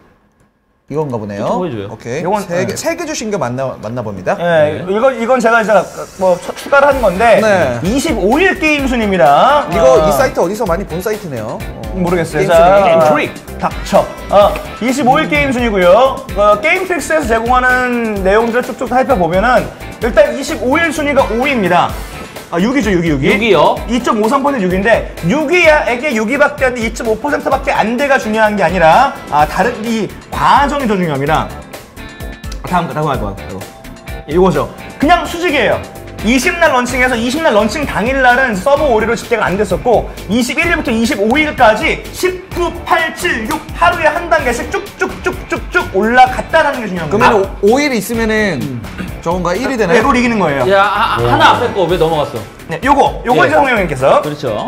이건가 보네요. 좀 보여줘요. 오케이. 이건 세 개 주신 거 맞나 봅니다. 네. 이건 제가 이제 뭐 추가를 한 건데 네. 25일 게임 순입니다. 이거 이 사이트 어디서 많이 본 사이트네요. 모르겠어요. 게임 트릭 닥쳐. 25일 게임 순이고요. 게임트릭스에서 제공하는 내용들을 쭉쭉 살펴보면은 일단 25일 순위가 5위입니다. 6위죠, 6위요. 2.53% 6위인데 6위에게 6위밖에 안 돼, 2.5%밖에 안 돼가 중요한 게 아니라 다른 이 과정이 더 중요합니다. 다음 거. 이거죠. 그냥 수직이에요. 20날 런칭해서 20날 런칭 당일날은 서버 오류로 집계가 안 됐었고 21일부터 25일까지 19, 8, 7, 6 하루에 한 단계씩 쭉쭉쭉쭉쭉 올라갔다라는 게 중요한 거예요. 그러면 5일 있으면은 저건가 1이 되나요? 네, 롤 이기는 거예요. 야, 하나 앞에 거 왜 넘어갔어? 네, 요거 예. 이제 성형님께서 그렇죠.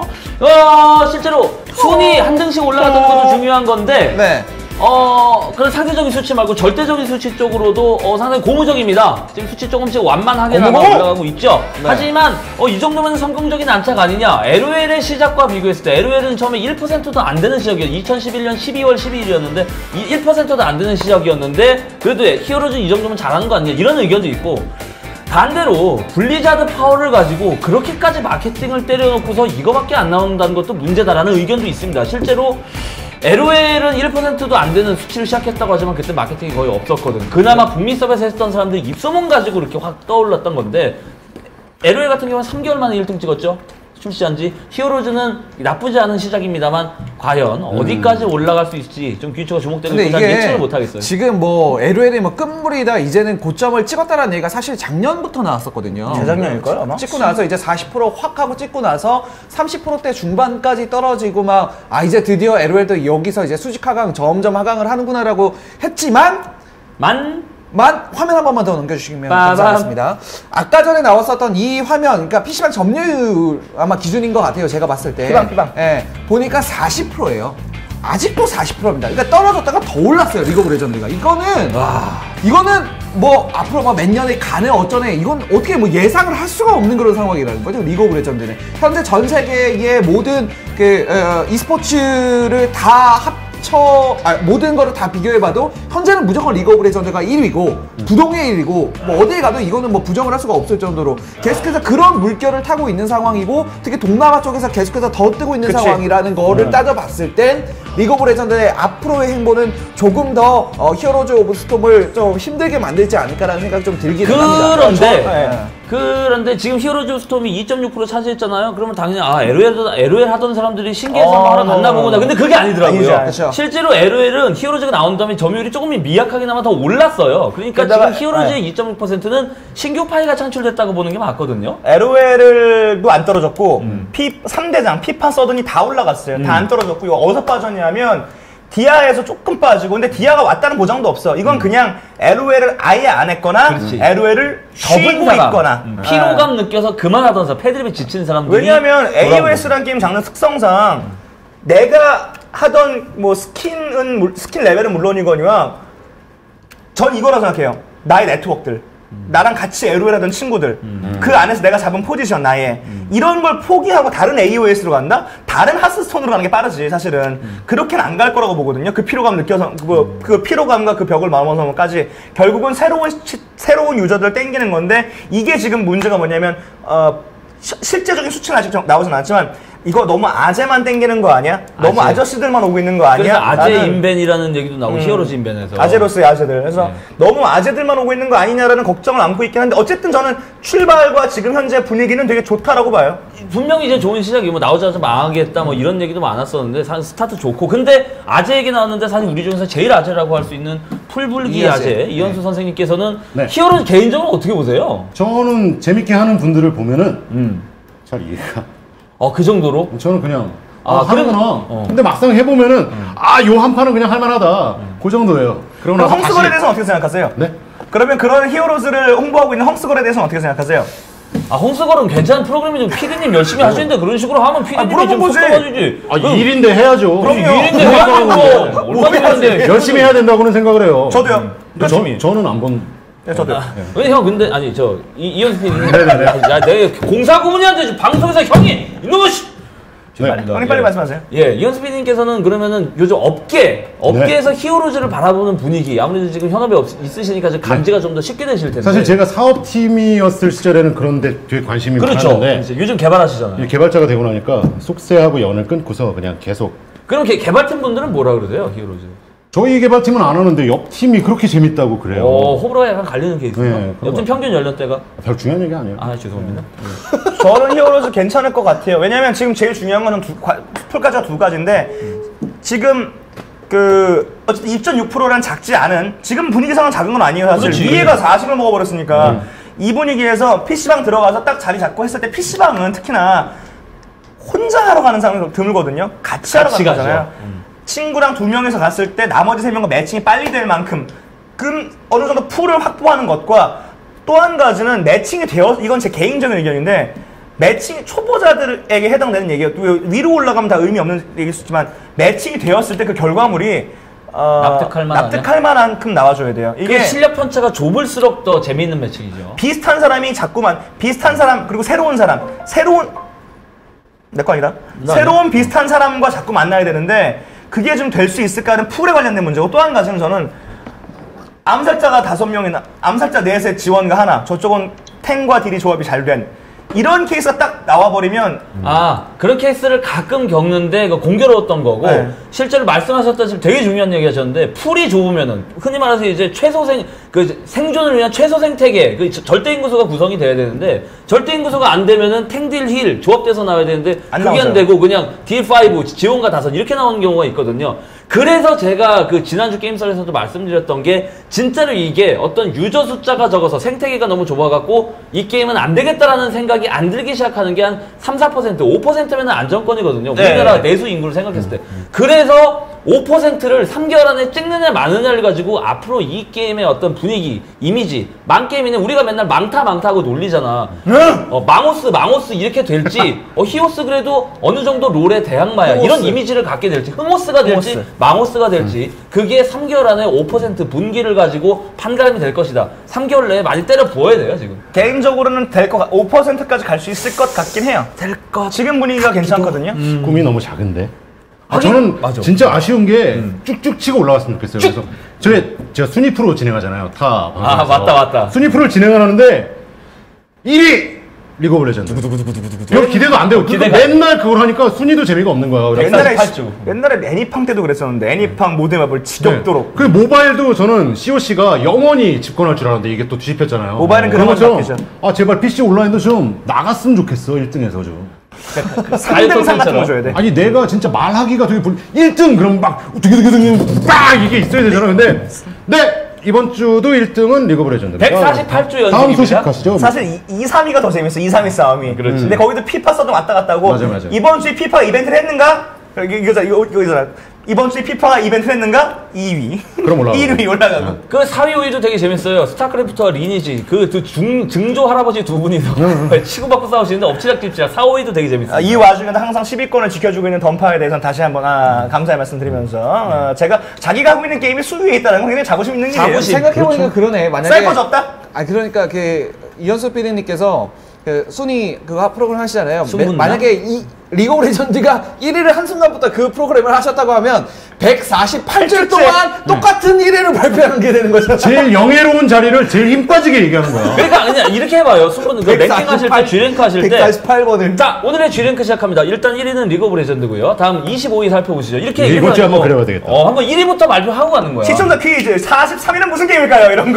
실제로 순위 한 등씩 올라가는 것도 중요한 건데, 네. 그런 상대적인 수치 말고 절대적인 수치 쪽으로도 상당히 고무적입니다. 지금 수치 조금씩 완만하게나마 올라가고 있죠. 네. 하지만 이 정도면 성공적인 안착 아니냐? LOL의 시작과 비교했을 때 LOL은 처음에 1%도 안 되는 시작이었어요. 2011년 12월 12일이었는데 1%도 안 되는 시작이었는데 그래도 히어로즈 이 정도면 잘하는 거 아니냐? 이런 의견도 있고 반대로 블리자드 파워를 가지고 그렇게까지 마케팅을 때려놓고서 이거밖에 안 나온다는 것도 문제다라는 의견도 있습니다. 실제로 LOL은 1%도 안 되는 수치를 시작했다고 하지만 그때 마케팅이 거의 없었거든. 그나마 북미 서버에서 했던 사람들이 입소문 가지고 이렇게 확 떠올랐던 건데 LOL 같은 경우는 3개월 만에 1등 찍었죠. 출시한 지. 히어로즈는 나쁘지 않은 시작입니다만 과연 어디까지 올라갈 수 있을지 좀 귀추가 주목되고 있고 잘 예측을 못하겠어요. 지금 뭐 LOL이 뭐 끝물이다 이제는 고점을 찍었다라는 얘기가 사실 작년부터 나왔었거든요. 재작년일까요 아마? 찍고 나서 이제 40%확 하고 찍고 나서 30%대 중반까지 떨어지고 막 이제 드디어 LOL도 여기서 이제 수직 하강 점점 하강을 하는구나라고 했지만 화면 한 번만 더 넘겨주시면 감사하겠습니다. 아까 전에 나왔었던 이 화면, 그러니까 PC방 점유율 아마 기준인 것 같아요. 제가 봤을 때. 피방. 예, 보니까 40%예요. 아직도 40%입니다. 그러니까 떨어졌다가 더 올랐어요. 리그 오브 레전드가. 이거는 뭐 앞으로 몇 년에 가네 어쩌네 이건 어떻게 뭐 예상을 할 수가 없는 그런 상황이라는 거죠. 리그 오브 레전드는 현재 전 세계의 모든 e스포츠를 다 모든 거를 다 비교해봐도 현재는 무조건 리그 오브 레전드가 1위고 부동의 1위고 뭐 어디에 가도 이거는 뭐 부정을 할 수가 없을 정도로 계속해서 그런 물결을 타고 있는 상황이고 특히 동남아 쪽에서 계속해서 더 뜨고 있는 상황이라는 거를 따져봤을 땐 리그 오브 레전드의 앞으로의 행보는 조금 더 히어로즈 오브 스톰을 좀 힘들게 만들지 않을까라는 생각이 좀 들기는 합니다. 그런데 지금 히어로즈 스톰이 2.6% 차지했잖아요. 그러면 당연히 LOL 하던 사람들이 신기해서 하러 갔나 보구나. 근데 그게 아니더라고요. 아니죠. 실제로 LOL은 히어로즈가 나온 다음에 점유율이 조금 미약하게나마 더 올랐어요. 그러니까 지금 히어로즈의 2.6%는 신규 파이가 창출됐다고 보는 게 맞거든요. LOL도 안 떨어졌고 3대장 피파 서든이 다 올라갔어요. 다 안 떨어졌고 이거 어디서 빠졌냐면 디아에서 조금 빠지고 근데 디아가 왔다는 보장도 없어. 이건 그냥 LOL을 아예 안 했거나 LOL을 쉬고 있거나 피로감 느껴서 그만하던 사람, 패드립에 지친 사람들이 왜냐하면 AOS라는 게임 장르 특성상 내가 하던 뭐 스킨 레벨은 물론이거니와 전 이거라 생각해요. 나의 네트워크들 나랑 같이 LOL 하던 친구들 그 안에서 내가 잡은 포지션 나의 이런 걸 포기하고 다른 AOS로 간다? 다른 하스스톤으로 가는 게 빠르지 사실은. 그렇게는 안 갈 거라고 보거든요. 그 피로감 느껴서 그 피로감과 그 벽을 넘어서까지 결국은 새로운 유저들 땡기는 건데 이게 지금 문제가 뭐냐면 실제적인 수치는 아직 나오진 않았지만 이거 너무 아재만 땡기는 거 아니야? 너무 아재. 아저씨들만 오고 있는 거 아니야? 그래서 아재 나는 인벤이라는 얘기도 나오고 히어로즈 인벤에서 아재로서의 아재들. 그래서 너무 아재들만 오고 있는 거 아니냐라는 걱정을 안고 있긴 한데 어쨌든 저는 출발과 지금 현재 분위기는 되게 좋다라고 봐요. 분명히 이제 좋은 시작이 뭐 나오자마자 망하겠다 뭐 이런 얘기도 많았었는데 사실 스타트 좋고 근데 아재 얘기 나왔는데 사실 우리 중에서 제일 아재라고 할 수 있는 풀불기 아재 이현수 선생님께서는 네. 히어로즈 개인적으로 어떻게 보세요? 저는 재밌게 하는 분들을 보면은 잘 이해가. 그 정도로? 저는 그냥 그러면- 하는구나. 근데 막상 해보면은 요 한 판은 그냥 할만하다. 그 정도예요. 그러고 그럼 나서 헝스걸에 대해서는 어떻게 생각하세요? 네? 그러면 그런 히어로즈를 홍보하고 있는 헝스걸에 대해서는 어떻게 생각하세요? 홍스걸은 괜찮은 프로그램이죠. PD님 열심히 하시는데 그런 식으로 하면 PD님이 좀 물어본 거지. 속도가지지. 일인데 해야죠. 그럼요. 일인데 해야지 뭐. 얼마나 하는데. 열심히 해야 된다고는 생각을 해요. 저도요. 저는 안 본. 네, 저도요. 왜 형 근데 아니 이현수 PD님 네네네. 야 내가 공사구분이한테 지금 방송에서 형이 이놈의 씨 네. 형님 빨리 말씀하세요. 예, 이현수 PD님께서는 그러면 요즘 업계에서 히어로즈를 바라보는 분위기 아무래도 지금 현업에 있으시니까 좀 감지가 좀 더 쉽게 되실 텐데 사실 제가 사업팀이었을 시절에는 그런데 되게 관심이 그렇죠. 많았는데 이제 요즘 개발하시잖아요. 개발자가 되고 나니까 속세하고 연을 끊고서 그냥 계속 그럼 개발팀 분들은 뭐라 그러세요, 히어로즈? 저희 개발팀은 안 하는데 옆 팀이 그렇게 재밌다고 그래요. 호불호가 약간 갈리는 케이스요. 네, 그런 옆팀 거. 평균 연령대가 별 중요한 얘기 아니에요. 죄송합니다. 저는 히어로즈 괜찮을 것 같아요. 왜냐면 지금 제일 중요한 거는 풀가지가 두 가지인데 지금 어쨌든 2.6%란 작지 않은 지금 분위기상은 작은 건 아니에요. 사실 그렇지. 위에가 40을 먹어버렸으니까 이 분위기에서 PC방 들어가서 딱 자리 잡고 했을 때 PC방은 특히나 혼자 하러 가는 사람이 드물거든요. 같이 하러 가는 가죠. 거잖아요. 친구랑 2명이서 갔을 때 나머지 3명과 매칭이 빨리 될 만큼 어느 정도 풀을 확보하는 것과 또 한 가지는 매칭이 이건 제 개인적인 의견인데 매칭이 초보자들에게 해당되는 얘기예요. 위로 올라가면 다 의미 없는 얘기일 수 있지만 매칭이 되었을 때 그 결과물이 납득할 만큼 나와줘야 돼요. 이게 실력 편차가 좁을수록 더 재미있는 매칭이죠. 비슷한 사람이 자꾸만 비슷한 사람 그리고 새로운 내 거 아니다. 새로운 비슷한 사람과 자꾸 만나야 되는데 그게 좀 될 수 있을까 하는 풀에 관련된 문제고 또 한 가지는 저는 암살자가 5명이나 암살자 넷의 지원과 하나 저쪽은 탱과 딜이 조합이 잘 된 이런 케이스가 딱 나와버리면 그런 케이스를 가끔 겪는데 공교로웠던 거고 네. 실제로 말씀하셨다시피 되게 중요한 얘기 하셨는데 풀이 좁으면은 흔히 말해서 이제 생존을 위한 최소 생태계 절대 인구수가 구성이 돼야 되는데 절대 인구수가 안 되면은 탱딜 힐 조합돼서 나와야 되는데 그게 안 되고 그냥 딜5 지원과 5 이렇게 나오는 경우가 있거든요. 그래서 제가 지난주 게임설에서도 말씀드렸던 게 진짜로 이게 어떤 유저 숫자가 적어서 생태계가 너무 좁아갖고 이 게임은 안 되겠다라는 생각이 안 들기 시작하는 게 한 3-4%, 5%면 안정권이거든요. 네. 우리나라 내수 인구를 생각했을 때. 그래서 5%를 3개월 안에 찍느냐 마느냐를 가지고 앞으로 이 게임의 어떤 분위기, 이미지, 망게임이는 우리가 맨날 망타 하고 놀리잖아. 망오스 이렇게 될지 히오스 그래도 어느 정도 롤의 대항마야. 흐모스. 이런 이미지를 갖게 될지 흐모스가 될지 흐모스. 망오스가 될지 그게 3개월 안에 5% 분기를 가지고 판가름이 될 것이다. 3개월 내에 많이 때려 부어야 돼요 지금. 개인적으로는 5%까지 갈 수 있을 것 같긴 해요. 지금 분위기가 괜찮거든요. 꿈이 너무 작은데. 하긴, 저는 맞아. 진짜 아쉬운 게 쭉쭉 치고 올라왔으면 좋겠어요. 그래서 제가 순위 프로 진행하잖아요. 타 방송에서. 맞다. 순위 프로를 진행하는데 1위 리그 오브 레전드. 별 기대도 안 되고 맨날 그걸 하니까 순위도 재미가 없는 거야. 그래서 옛날에 애니팡 때도 그랬었는데 애니팡 모드맵을 지겹도록 그 모바일도 저는 COC가 영원히 집권할 줄 알았는데 이게 또 뒤집혔잖아요. 모바일은 그런 건 것처럼 바뀌죠. 제발 PC 온라인도 좀 나갔으면 좋겠어. 1등에서 좀. 3등상 같은 거 줘야 돼. 아니 내가 진짜 말하기가 되게 1등 그럼 막 두기두기두기 빡 이게 있어야 되잖아. 근데 이번 주도 1등은 리그 오브 레전드. 148주 연승입니다. 다음 소식 가시죠. 사실 2, 3위가 더 재밌어. 2, 3위 싸움이. 그렇지. 근데 거기도 피파 써도 왔다 갔다 하고 맞아. 이번 주에 피파 이벤트를 했는가? 이거잖아. 이번 주에 피파가 이벤트를 했는가? 2위. 그럼 올라가고. 1위 올라가고. 그 4위, 5위도 되게 재밌어요. 스타크래프트와 리니지. 증조 할아버지 두 분이서 치고받고 싸우시는데 엎치락뒤치락 4, 5위도 되게 재밌어요. 이 와중에도 항상 10위권을 지켜주고 있는 던파에 대해서는 다시 한번 감사의 말씀 드리면서 제가 자기가 하고 있는 게임이 수위에 있다는 건 굉장히 자부심 있는 일이에요. 생각해보니까 그러네. 만약에 사이퍼즈 없다? 그러니까 이현수 PD님께서 소니 프로그램 하시잖아요. 승분나? 만약에 이 리그 오브 레전드가 1위를 한순간부터 그 프로그램을 하셨다고 하면 148주 동안 똑같은 1위를 발표하는 게 되는 거죠. 제일 영예로운 자리를 제일 힘 빠지게 얘기하는 거야. 그러니까 그냥 이렇게 해봐요. 승부는 그 랭킹 하실 때, G랭크 하실 때. 148번을. 자, 오늘의 G랭크 시작합니다. 일단 1위는 리그 오브 레전드고요. 다음 25위 살펴보시죠. 이렇게 이번 주에 얘기해가지고, 한번 그려야 되겠다. 한번 1위부터 발표하고 가는 거야. 시청자 퀴즈 43위는 무슨 게임일까요? 이런 거.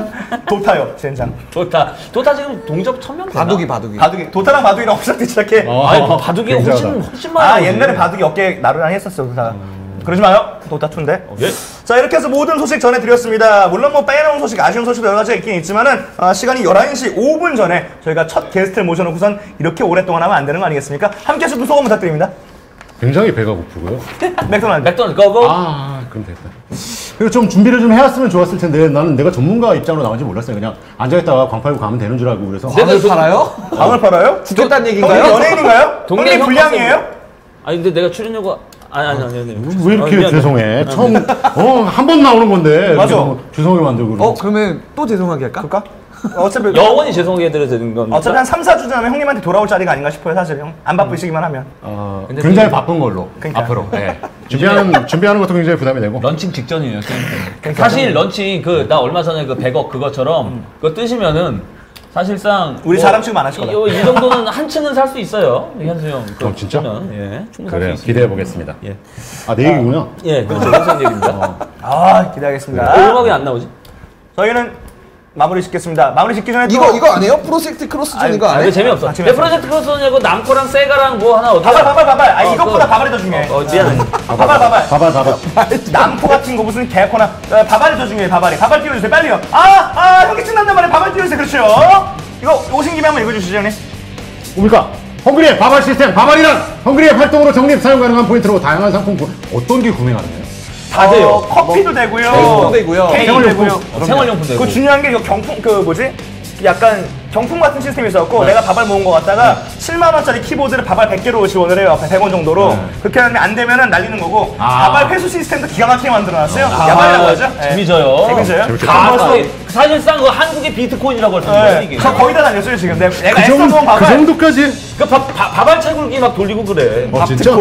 도타요, 젠장. 도타 지금 동접 1000명 되나? 바둑이. 도타랑 바둑이랑 업사트 시작해. 아니, 바둑이 굉장하다. 훨씬 많아. 아, 옛날에 바둑이 어깨 나르나니 했었어, 도타가. 그러지 마요. 도타2인데. 예. 자, 이렇게 해서 모든 소식 전해드렸습니다. 물론 뭐 빼놓은 소식, 아쉬운 소식도 여러 가지가 있긴 있지만은, 시간이 11시 5분 전에 저희가 첫 게스트를 모셔놓고선 이렇게 오랫동안 하면 안 되는 거 아니겠습니까? 함께 해주셔서 소감 부탁드립니다. 굉장히 배가 고프고요. 맥도날드. 고고. 그럼 됐다. 그리고 좀 준비를 좀 해왔으면 좋았을 텐데 나는 내가 전문가 입장으로 나온지 몰랐어요. 그냥 앉아있다가 광 팔고 가면 되는 줄 알고 그래서. 광을 팔아요? 광을 팔아요? 죽겠다는 형님 얘기인가요? 연예인인가요? 동네 형님 형 불량이에요? 아니, 근데 내가 출연료가. 아니. 왜 이렇게 미안해. 죄송해? 처음 한 번 나오는 건데. 맞아. 죄송하게 만들고. 그러고. 그러면 또 죄송하게 할까? 그럴까? 어차피 영원히 죄송하게 해드려야 되는 건. 어차피 한 3, 4주 전에 형님한테 돌아올 자리가 아닌가 싶어요, 사실 형. 안 바쁘시기만 하면. 근데 굉장히 바쁜 걸로. 그러니까. 앞으로. 네. 준비하는 것도 굉장히 부담이 되고. 런칭 직전이에요, 사실 런칭, 나 얼마 전에 그 100억 그것처럼, 그거 뜨시면은, 사실상. 우리 사람 취급 안 하실 거다. 이 정도는 한 층은 살 수 있어요. 현수 형. 진짜? 예. 충분히 살 수 그래요. 있습니다. 기대해 보겠습니다. 예. 내 얘기구나. 예, 그렇죠. 무슨 얘기입니다. 기대하겠습니다. 음악이 안 나오지? 저희는 마무리 짓겠습니다. 마무리 짓기 전에 또 이거 안 해요? 프로젝트 크로스전 이거 안 왜 해? 재미없어. 재미없어. 프로젝트 크로스냐고 남코랑 세가랑 뭐 하나 어떻게. 바발. 이것보다 바발이 더 중요해. 미안해. 바발. 봐봐. 남포 같은 거 무슨 개코나 바발이 더 중요해. 바발 띄워주세요. 빨리요. 현기증 난단 말이야. 바발 띄워주세요. 그렇죠. 이거 오신 김에 한번 읽어주시죠, 형님. 뭡니까? 헝그리의 바발 시스템. 바발이란 헝그리의 활동으로 적립 사용 가능한 포인트로 다양한 상품권. 어떤 게 구매 가능해요? 다 돼요. 커피도 되고요. 케이크도 되고요. 케이크도 되고요. 생활용품 되고. 그 중요한 게 이거 경품 약간 경품 같은 시스템이 있었고 내가 바발 모은 거 갖다가 7만 원짜리 키보드를 바발 100개로 지원을 해요. 100원 정도로. 그렇게 하는데 안 되면은 날리는 거고 바발 회수 시스템도 기가 막히게 만들어놨어요. 야발이라고 하죠. 재미져요. 재밌어요? 사실상 그 한국의 비트코인이라고 할 수 있는 거예요, 이게. 저 거의 다 다녔어요 지금. 내가 그 애써 모은 그 바발. 정도까지? 그 바발 채굴기 막 돌리고 그래. 진짜?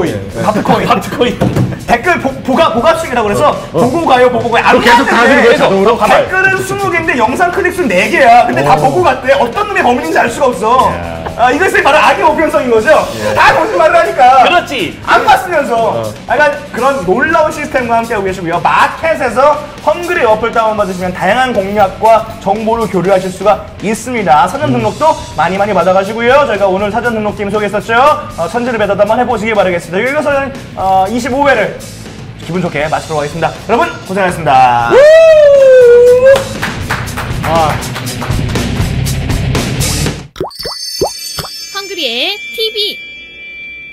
밥트코인. 댓글 보갑식이라고 그래서 보고 가요, 보고 가요. 안 계속 다 하시는 거예요, 자동으로? 댓글은 20개인데 영상 클릭 수 4개야. 근데 다 보고 갔대. 어떤 놈의 범인인지 알 수가 없어. 이것이 바로 악의 보편성인 거죠. 다 거짓말을 하니까. 그렇지. 안 봤으면서. 약간 그런 놀라운 시스템과 함께하고 계시고요. 마켓에서 헝그리 어플 다운받으시면 다양한 공략과 정보를 교류하실 수가 있습니다. 사전 등록도 많이 받아가시고요. 저희가 오늘 사전 등록팀 소개했었죠. 천지를 배달도 한번 해보시기 바라겠습니다. 여기서는 25회를 기분 좋게 마치도록 하겠습니다. 여러분 고생하셨습니다. 헝그리의 TV